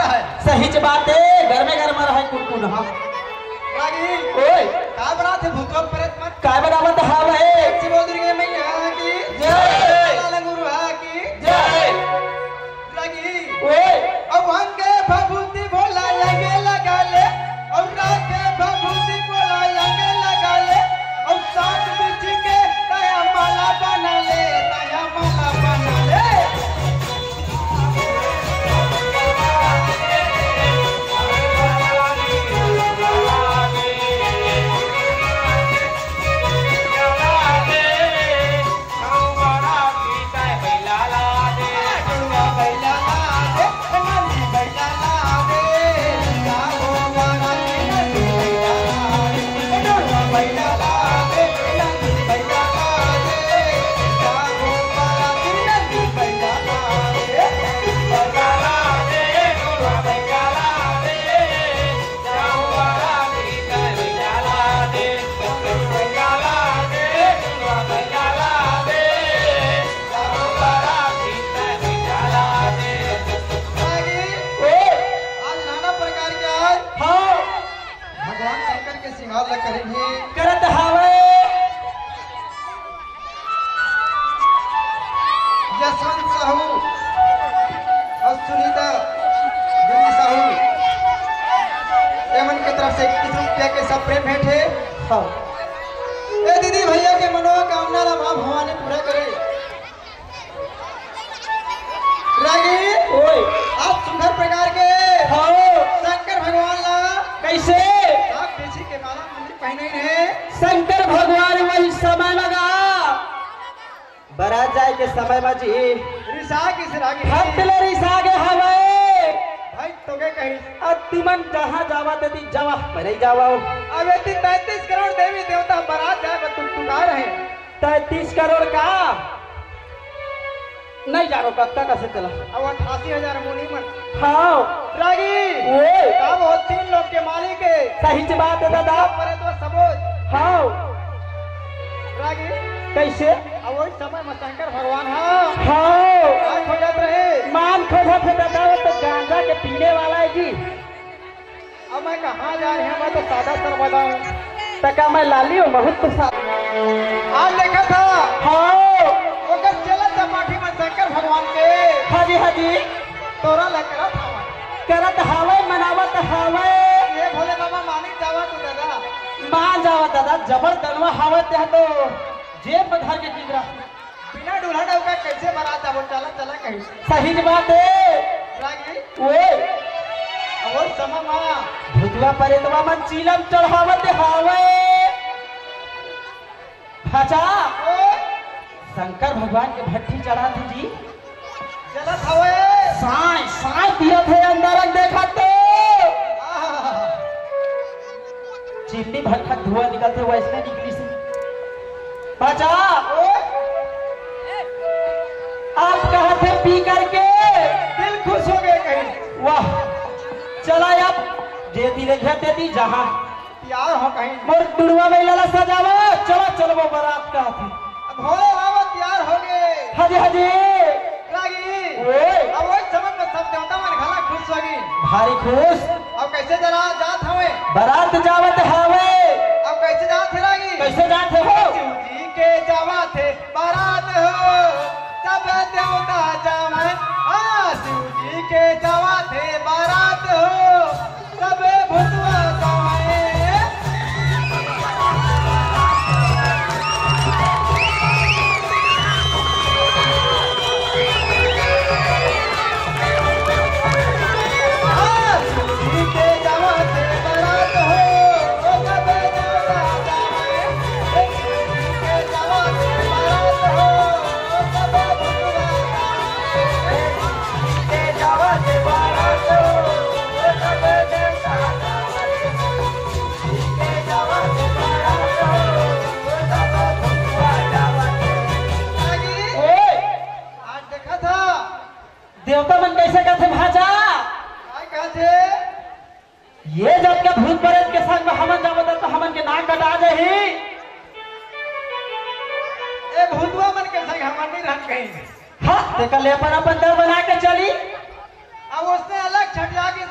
रहा है सही च बात है घर में घर रहा है कुटकुट हाँ रागी ओए का बना थे भूतों प्रेत मत काय बनावत हाव है अच्छी बोल दुर्गे मैया की जय लाला गुरुआ की जय रागी ओए अब अंगे भभूति भोला लगे लगा ले और राखे भभूति भोला लगे लगा ले और साथ बिछ के नया माला बना ले नया माला बना ले करत हावे यशवंत साहू और सुनीता दिल्ली साहू एमन की तरफ से 21 रुपया के सब प्रेम भेंट है हाँ ए दीदी भैया के मनोकामना ला मां भवानी पूरा करे रागी ओए आप सुंदर प्रकार के हाँ शंकर भगवान ला कैसे आप पीछे के माला मंदिर पहने हैं शंकर भगवान वही समय लगा बरात जाए के समय में जी रिसा किस रागी हटलरी सागे हवे भाई तो के कहीं अतिमन जहाँ जावा देती जावा मैं नहीं जावा अब 33 करोड़ देवी देवता बारात जाए तुम टुका रहे 33 करोड़ का नहीं जानो कब तक कैसे चला अब 88,000 मुनि मन हाँ रागी ओए अब वो 3 लोग के मालिक है सही च बात है दादा परे तो सबोज हाँ रागी कैसे अब वही समय में शंकर भगवान हाँ हाँ आँख हो जाते रहे मान खोजा थे दादा वो तो गांजा के पीने वाला है जी अब मैं कहाँ जा रही हूँ मैं तो सादा सर वाला हूँ तका मैं लाली हूँ बहुत तो आज देखा था हाँ वो कल चला चपाटी में शंकर भगवान के हाजी हाजी तोरा लग था करत हावे मनावत हावे ये भोले बाबा मानिक जावा तू दादा मान जावा दादा जबर दनवा हावे ते तो जेब में धर के जिंदरा बिना दूल्हा डौका कैसे बारात जाबो चला चला कहीं सही बात है रागी ओए अब वो समय में भुतवा परेतवा मन चीलम चढ़ावत हावे भाचा शंकर भगवान के भट्टी चढ़ा थी जी चला हवे साई साई दिया थे अंदर रख देखा तो चिमनी भट्टा धुआं निकलते वैसे निकली से भाचा आप कहा थे पी करके दिल खुश हो गए कहीं वाह चला अब जे दिले घे देती जहां तैयार हो कहीं मोर दुड़वा में लाला सजावा चलो चलो वो बारात का थी भोले बाबा तैयार हो गए हाजी हाजी रागी ओए अब वो समय में सब देवता मन घला खुश हो गई भारी खुश अब कैसे जरा जात हवे बारात जावत हावे अब कैसे जात थे रागी कैसे जाते हो शिव जी के जावा थे बारात हो सब देवता जावे हाँ शिव जी के जावा थे बारात हो सब भूतवा जावे देवता मन कैसे कहते भाजा कहते ये जब के भूत प्रेत के संग में हमन जावत तो हमन के नाक कटा जाही ए भूतवा मन के संग हमन नहीं रहन कहीं हाँ देखा ले अपन अपन दर बना के चली अब उसने अलग छटिया के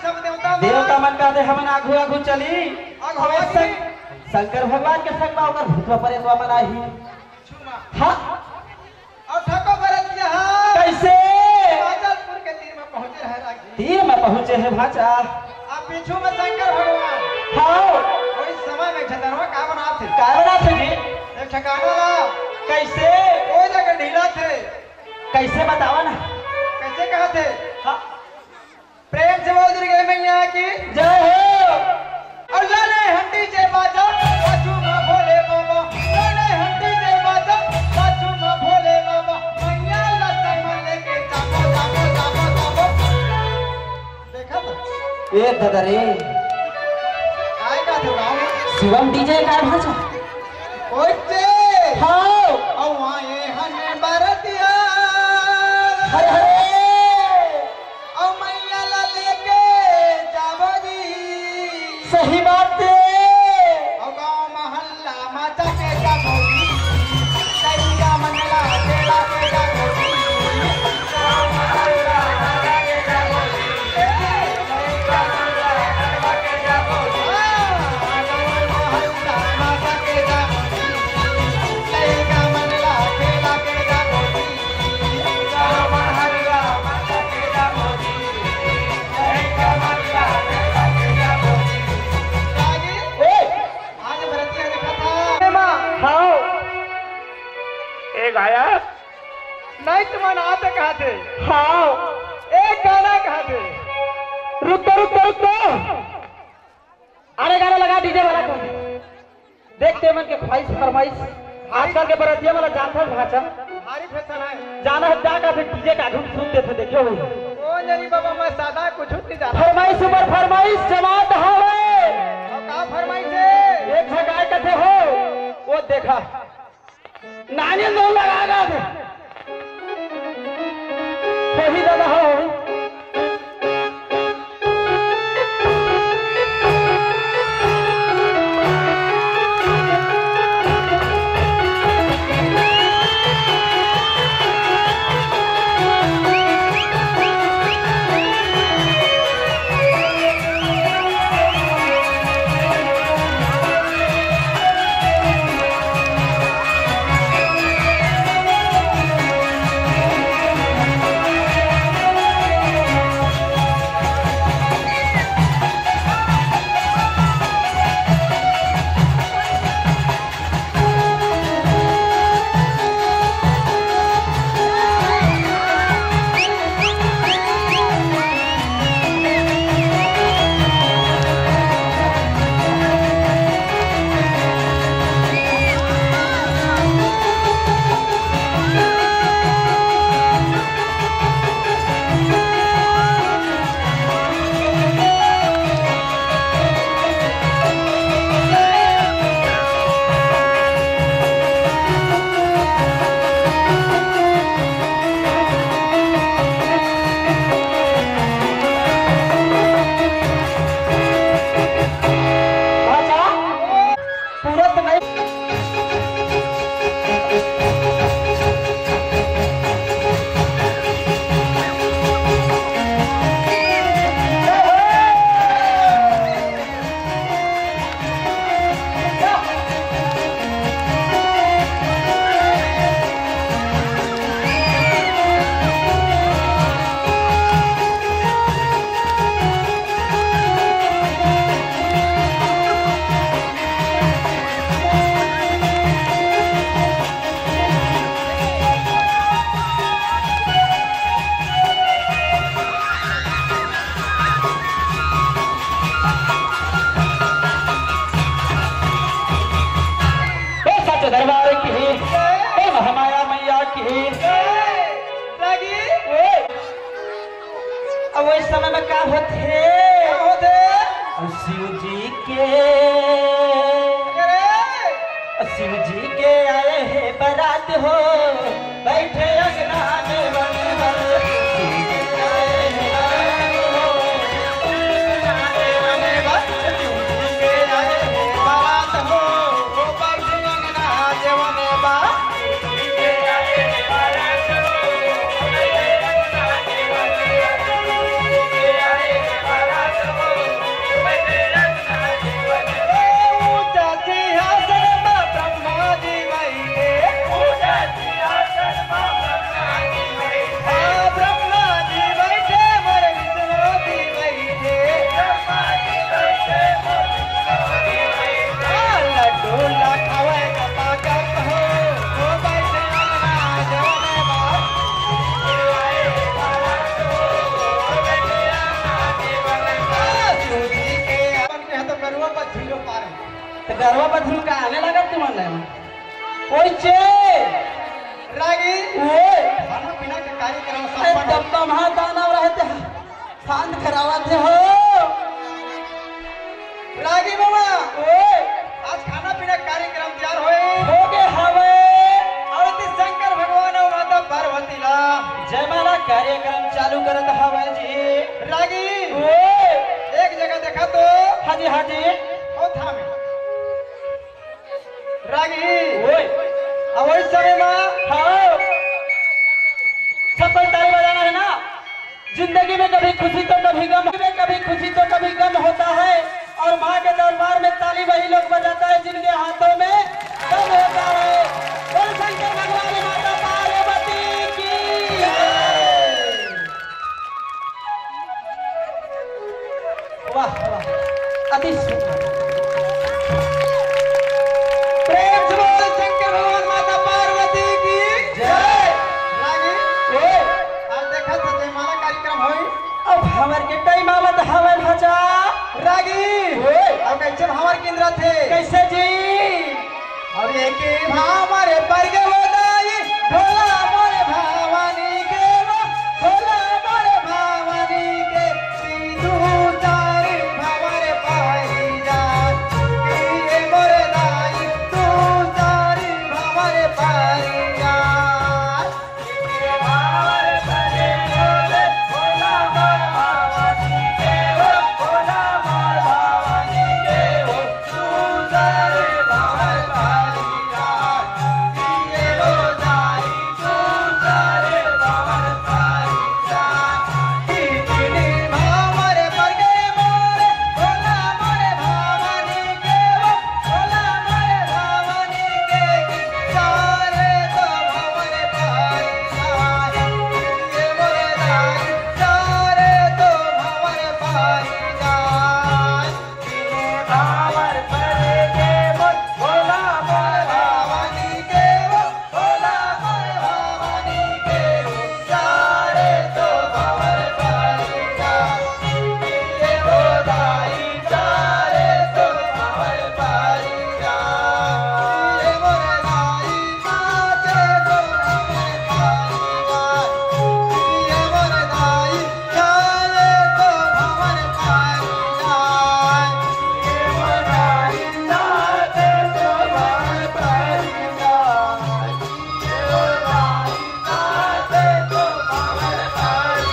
मन का दे हमन आघू आघू चली आघू आघू? शंकर भगवान के संग में ओकर भूतवा परेतवा मनाही हां और ठको भरत यहाँ कैसे बादलपुर के तीर में पहुंचे रहे रागी। तीर में पहुंचे हैं भाचा आप पीछू में शंकर भगवान हाँ कोई समय में छतरवा का बना थे कारण थे जी एक ठिकाना ला कैसे कोई जगह ढीला थे कैसे बतावा ना कैसे कहा थे हाँ प्रेम से बोल दुर्गे मैया की जय हो अल्लाह ने हंडी से बाजा बाजू में भोले बाबा अल्लाह ने हंडी से बाजा बाजू में भोले बाबा मैया लता मन लेके जाबो जाबो जाबो जाबो देखा था ए दादा रे काय का थे गांव में शिवम डीजे का भाचा ओचे हाँ औ आए हने बरतिया हरे हरे औ मैया ला लेके जाबो जी सही बात है औ गांव मोहल्ला माता के जाबो जी कैया मनला तेरा के जाबो जी गांव मोहल्ला माता के जाबो जी कैया मनला तेरा के जाबो जी गांव मोहल्ला माता के जाबो जी कैया मनला तेरा के जाबो जी गांव मोहल्ला माता के जाबो जी कैया मनला तेरा के जाबो जी रागी ए आज भरतिया लिखा था मां हाँ ए गाया नहीं तुम आते कहा थे हाँ एक गाना कहा थे रुक दो अरे गाना लगा डीजे वाला को देखते मन के ख्वाहिश फरमाइश आजकल के बरतिया वाला जानता है भाषा भारी फैशन है जाना है जा का डीजे का धुन सुनते थे देखियो ओ जरी बाबा मैं सादा कुछ नहीं जाता फरमाइश ऊपर फरमाइश जमात हवे और का फरमाई थे एक गाय कथे हो वो देखा नानी नो लगागा सही दादा हो अब इस समय में क्या होते शिव जी के आए हैं बारात हो बैठे अंगना में बने बने शिव जी के आए हैं बारात हो अंगना में बने बने शिव जी के आए हैं बारात हो बैठे अंगना में बने बने शिव जी के आए हैं बारात हो बैठे अंगना में बने शिव जी के आए हैं गरवा बथरू का आने लगा तुम्हारे ओए चे रागी ओए खाना पीना के कार्यक्रम अरे संपन्न तब तो वहां दानव रहते शांत करावा थे हो रागी मामा ओए आज खाना पीना कार्यक्रम तैयार होए हो गए हवे अवती शंकर भगवान और माता पार्वती ला जयमाला कार्यक्रम चालू करत हवे जी रागी ओए एक जगह देखा तो हाजी हाजी हो था में रागी ओए अब वही समय में हाँ छप्पन ताली बजाना है ना जिंदगी में कभी खुशी तो कभी गम कभी खुशी तो कभी गम होता है और माँ के दरबार में ताली वही लोग बजाता है जिनके हाथों में गम होता है बोल शंकर भगवान माता पार्वती की वाह वाह अति सुंदर प्रेम से बोल शंकर भगवान माता पार्वती की जय रागी ओए आज देखा तो जयमाला कार्यक्रम होई अब हमार के टाइम आवत हवे भाजा रागी ओए अब कैसे हमारे केंद्र थे कैसे जी अब एक हमारे परगे होदाई भोला मोरे भवानी के वो भोला मोरे भवानी के सीधू तारी हमारे पाई जान ये मोरे दाई तू तारी हमारे पाई जान ये हमारे परगे होदे भोला मोरे भवानी के वो भोला मोरे भवानी के वो तू तारी हमारे पाई जान ये लो दाई तू तारी हमारे पाई जान कितनी हमारे परगे मोरे भोला मोरे भवानी के वो भोला मोरे भवानी के सारे तो हमारे पाई जान ये मोरे दाई सारे तो हमारे पाई जान ये हमारे परगे मोरे भोला मोरे भवानी के वो भोला मोरे भवानी के सारे तो हमारे पाई जान ये वो दाई सारे तो हमारे पाई जान ये मोरे दाई सारे तो हमारे पाई जान ये मोरे दाई सारे तो हमारे पाई जान ये मोरे दाई सारे तो हमारे पाई जान ये मोरे दाई सारे तो हमारे पाई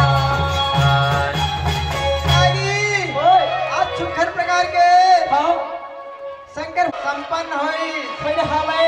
जान रागी ओए आज सुखर प्रकार के हाँ शंकर संपन्न हुई फिर हवे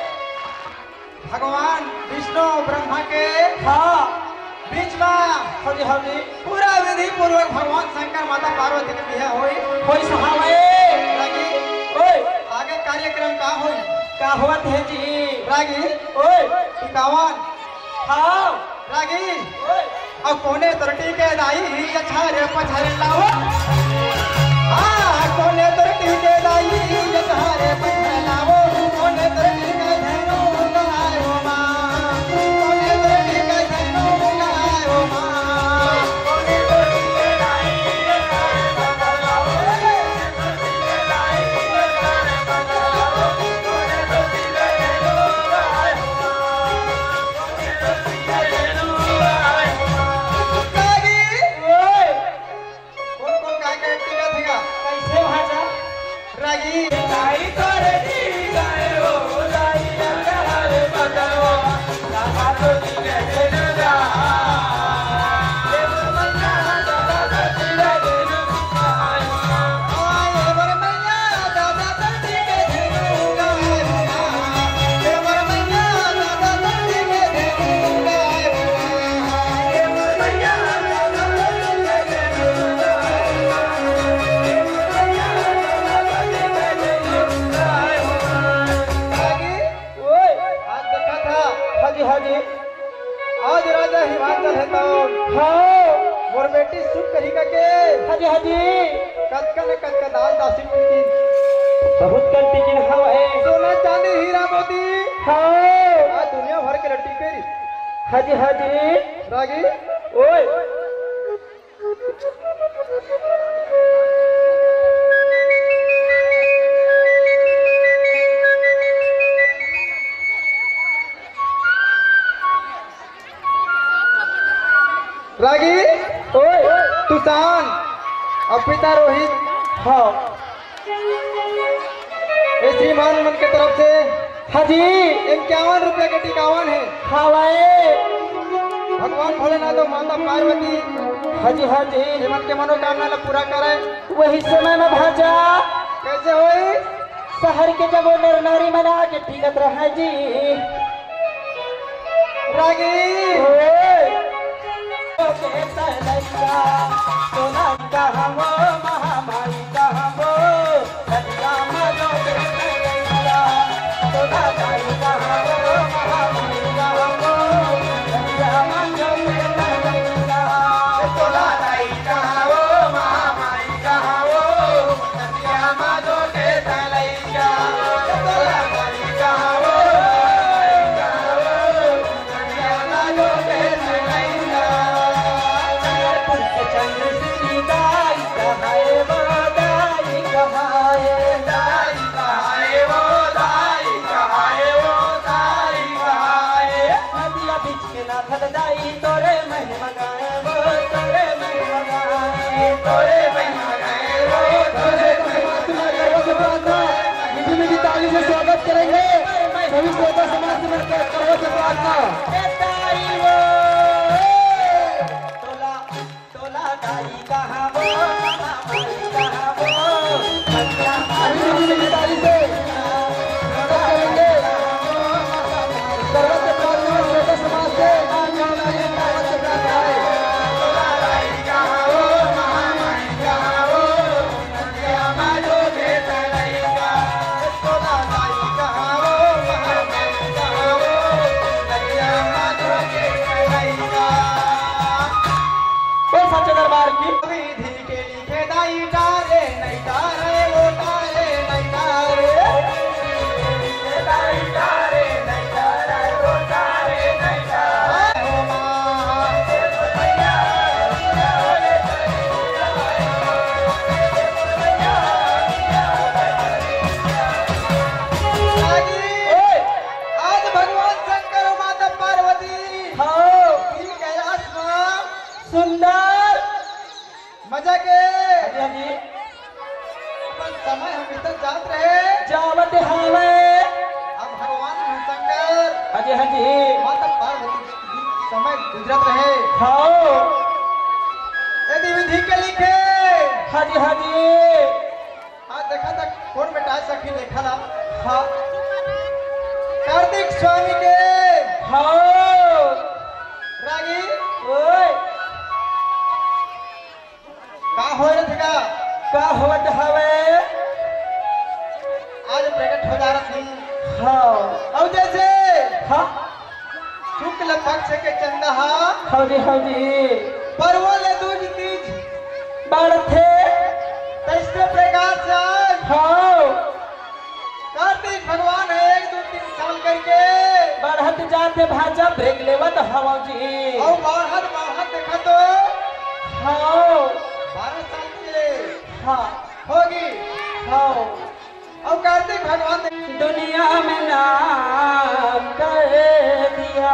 भगवान विष्णु ब्रह्मा के हाँ बीच में हाजी हाजी पूरा विधि पूर्वक भगवान शंकर माता पार्वती के बियाह हुई कोई सहावे रागी ओए आगे कार्यक्रम का हुई का हुआ थे जी रागी ओए इकावन हाँ रागी ओए अब कोने तरटी के दाई छारे पछारे लाओ हाँ कोने तरटी के दाई छारे पछारे लाओ कोने तरटी के धनु गायो मां कोने तरटी के धनु गायो मां कोने तरटी के दाई छारे पछारे लाओ कोने तरटी के दाई छारे पछारे लाओ कोने तरटी के धनु गायो मां कोने तरटी के धनु गायो रागी ओए कौन कौन काय काय टीका थेगा कैसे भाजा रागी गाई करे दी गाए हो गाई अगर बदलो कहा तो दी कैसे न जा ये मन्ना दादा तेरे दिन आए आए वर मैया दादा तंती के धेनु गाए ये वर मैया दादा तंती के धेनु गाए ये वर मैया दादा तंती के धेनु गाए ये वर मैया दादा तंती के धेनु गाए रागी ओए आज देखा था हाजी हाजी आज राजा हिमाचल है तो हाँ मोर बेटी सुख करी का के हाजी हाजी कतका दाल दासी की बहुत कर टिकिन हवे सोना चांदी हीरा मोती हाँ आज दुनिया भर के लट्टी करी हाजी हाजी रागी ओए रागी ओए तुसान और पिता रोहित हाँ श्रीमान मन के तरफ से हाजी 51 रुपए के टिकावन है। हाँ भगवान भोलेनाथ और माता पार्वती हाजी हाजी मन के मनोकामना ला पूरा करे। वही समय में भाजा कैसे होई शहर के जब वो नर नारी मना के टिकत रहा जी रागी स्वागत करेंगे सभी श्रोता समाज से मिलकर करो से प्रार्थना। तोला गाई कहाँ वो ताली से स्वागत करेंगे सर्वत्र प्रार्थना श्रोता समाज से दरबार की विधि के लिखे दाई तारे नहीं तारे वो तारे नहीं तारे दाई तारे नहीं तारे वो तारे नहीं तारे हो मां आज भगवान शंकर और माता पार्वती हाँ कैलाश में सुंदर मजा के जी समय हम इधर जात रहे जावत हवे अब भगवान शंकर हाजी हाजी माता पार्वती समय गुजरत रहे हाँ यदि विधि के लिखे हाजी हाजी हाँ देखा था कौन बेटा सखी देखा ना हाँ कार्तिक स्वामी के हाँ रागी ओए का हो रहा था का होत हवे आज प्रकट हो जा रहा थी हाँ अब जैसे हाँ शुक्ल पक्ष के चंदा हाजी हाजी परवल दूज तीज बढ़ते कैसे प्रकार से आज हाँ कार्तिक भगवान है 1 2 3 साल करके बढ़त जाते भाजा ब्रेक लेवत हवा जी और बाहर देखा तो हाँ 12 साल के हाँ होगी हाँ अब कार्तिक भगवान दुनिया में नाम कर दिया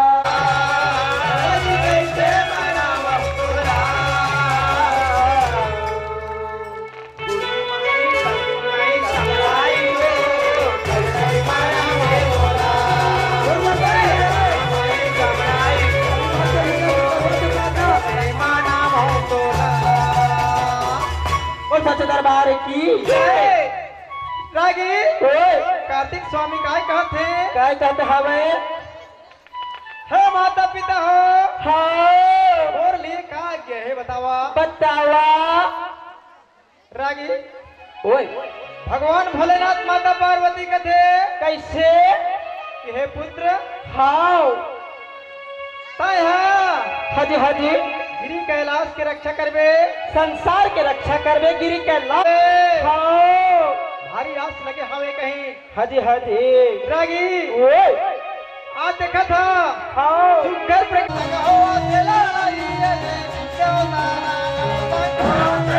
सच दरबार की रागी ओए कार्तिक स्वामी काय कहते काय कहते हवे है माता पिता हो हाँ और लिए का आज्ञा है बतावा बतावा रागी ओए भगवान भोलेनाथ माता पार्वती के थे कैसे कि हे पुत्र हाँ तय हाजी हाजी गिरी कैलाश की रक्षा करबे संसार के रक्षा करबे गिरी कैलाश ए, हाँ भारी आस लगे हवे कहीं हाजी हाजी रागी ओए आज देखा था हाँ सुगर प्रकट हो चला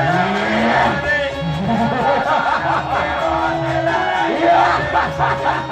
ये